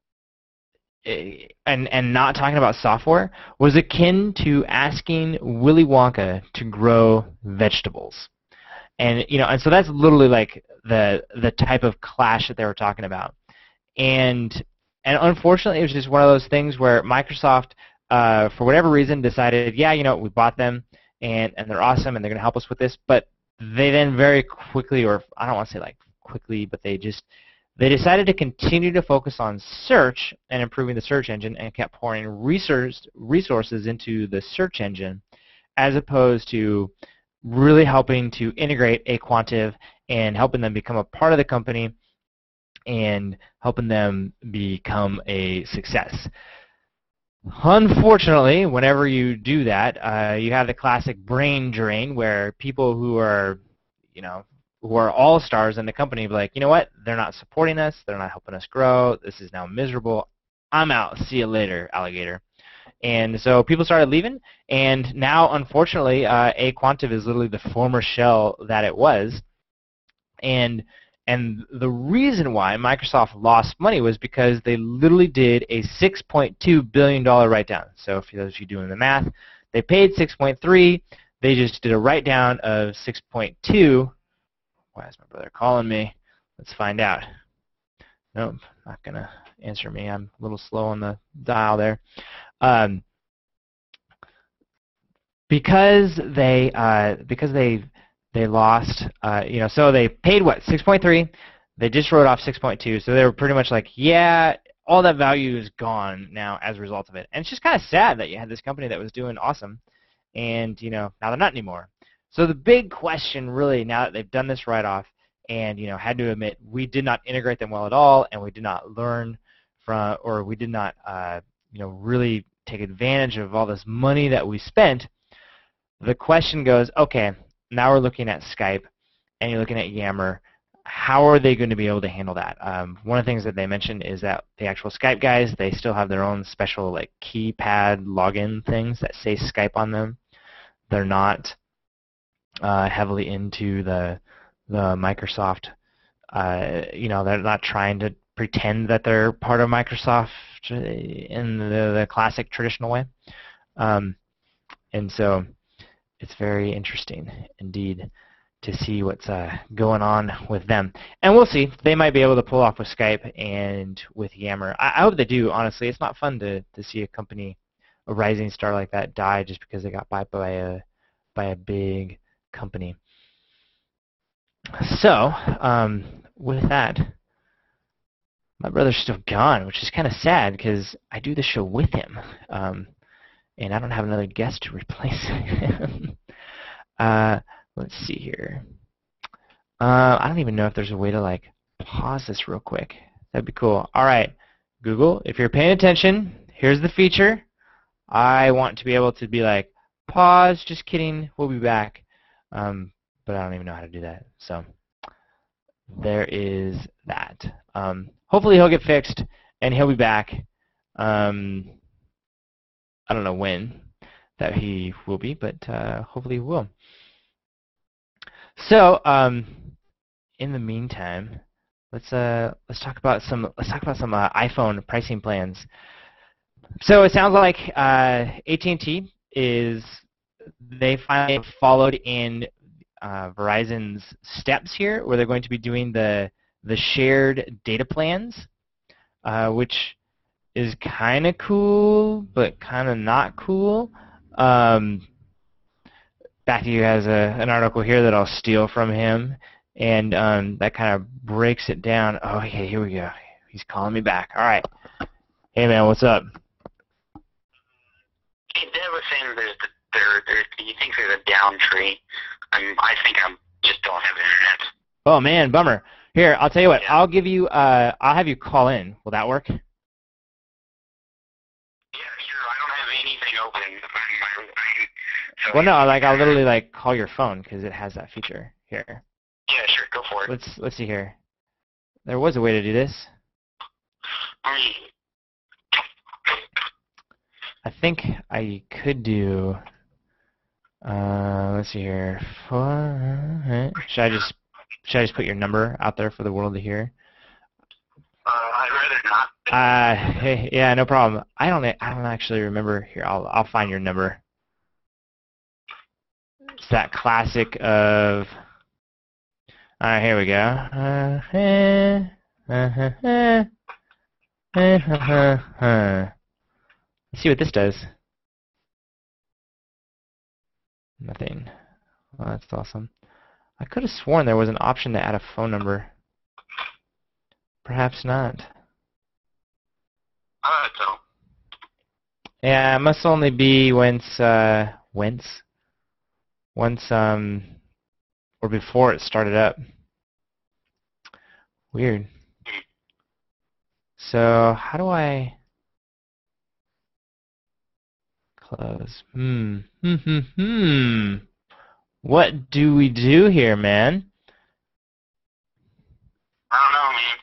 and not talking about software was akin to asking Willy Wonka to grow vegetables. And you know, and so that's literally like the type of clash that they were talking about. And unfortunately, it was just one of those things where Microsoft, for whatever reason, decided, yeah, you know, we bought them, and they're awesome, and they're going to help us with this. But they then very quickly, or I don't want to say like quickly, but they decided to continue to focus on search and improving the search engine, and kept pouring resources into the search engine, as opposed to really helping to integrate Aquantive and helping them become a part of the company and helping them become a success. Unfortunately, whenever you do that, you have the classic brain drain where people who are, you know, who are all-stars in the company be like, you know what, they're not supporting us, they're not helping us grow, this is now miserable, I'm out, see you later, alligator. And so people started leaving, and now, unfortunately, Aquantive is literally the former shell that it was. And the reason why Microsoft lost money was because they literally did a $6.2 billion write-down. So for those of you doing the math, they paid 6.3, they just did a write-down of 6.2. Why is my brother calling me? Let's find out. Nope, not going to answer me. I'm a little slow on the dial there. Because they lost, you know, so they paid what, 6.3. They just wrote off 6.2. So they were pretty much like, yeah, all that value is gone now as a result of it. And it's just kind of sad that you had this company that was doing awesome, and you know, now they're not anymore. So the big question, really, now that they've done this write-off, and you know, had to admit we did not integrate them well at all, and we did not learn from, or we did not, you know, really take advantage of all this money that we spent. The question goes, okay, now we're looking at Skype, and you're looking at Yammer. How are they going to be able to handle that? One of the things that they mentioned is that the actual Skype guys, they still have their own special like keypad login things that say Skype on them. They're not heavily into the Microsoft. You know, they're not trying to pretend that they're part of Microsoft in the classic traditional way. And so it's very interesting indeed. to see what's going on with them. And we'll see. They might be able to pull off with Skype and with Yammer. I hope they do, honestly. It's not fun to see a company, a rising star like that, die just because they got bought by a big company. So, with that, my brother's still gone, which is kind of sad because I do the show with him, and I don't have another guest to replace him. Let's see here. I don't even know if there's a way to like pause this real quick. That'd be cool. All right, Google, if you're paying attention, here's the feature. I want to be able to be like, pause, just kidding, we'll be back. But I don't even know how to do that. So there is that. Hopefully he'll get fixed and he'll be back. I don't know when that he will be, but hopefully he will. So in the meantime, let's talk about some iPhone pricing plans. So it sounds like AT&T they finally followed in Verizon's steps here, where they're going to be doing the shared data plans, which is kind of cool, but kind of not cool. Matthew has an article here that I'll steal from him, and that kind of breaks it down. Oh, okay, here we go. He's calling me back. All right. Hey, man, what's up? Hey, Dad was saying he thinks there's a down tree. I think I just don't have internet. Oh, man, bummer. Here, I'll tell you what. Yeah. I'll have you call in. Will that work? Yeah, sure. I don't have anything open. So well, no, like I'll literally like call your phone because it has that feature here. Yeah, sure. Go for it. Let's see here. There was a way to do this. I think I could do. Let's see here. Should I just put your number out there for the world to hear? I'd rather not. Hey, yeah, no problem. I don't actually remember. Here, I'll find your number. It's that classic of. All right, here we go. Let's see what this does. Nothing. Well, that's awesome. I could have sworn there was an option to add a phone number. Perhaps not. So. Yeah, it must only be once or before it started up. Weird. So how do I close? What do we do here, man? I don't know, man.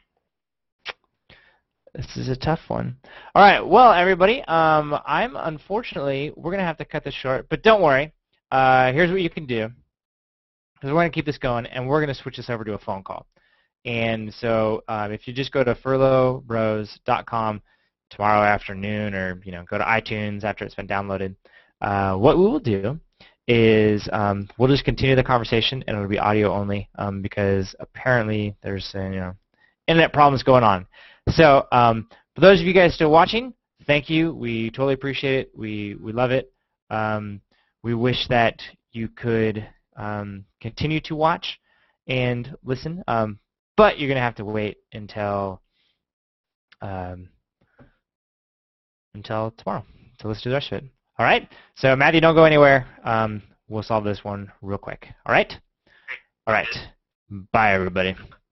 This is a tough one. All right, well, everybody, unfortunately, we're going to have to cut this short, but don't worry. Here's what you can do, because we're going to keep this going, and we're going to switch this over to a phone call. And so if you just go to furlobros.com tomorrow afternoon, or go to iTunes after it's been downloaded, what we will do is we'll just continue the conversation, and it'll be audio only because apparently there's internet problems going on. So for those of you guys still watching, thank you. We totally appreciate it. We love it. We wish that you could continue to watch and listen, but you're going to have to wait until tomorrow. So let's do the rest of it. All right? So, Matthew, don't go anywhere. We'll solve this one real quick. All right? All right. Bye, everybody.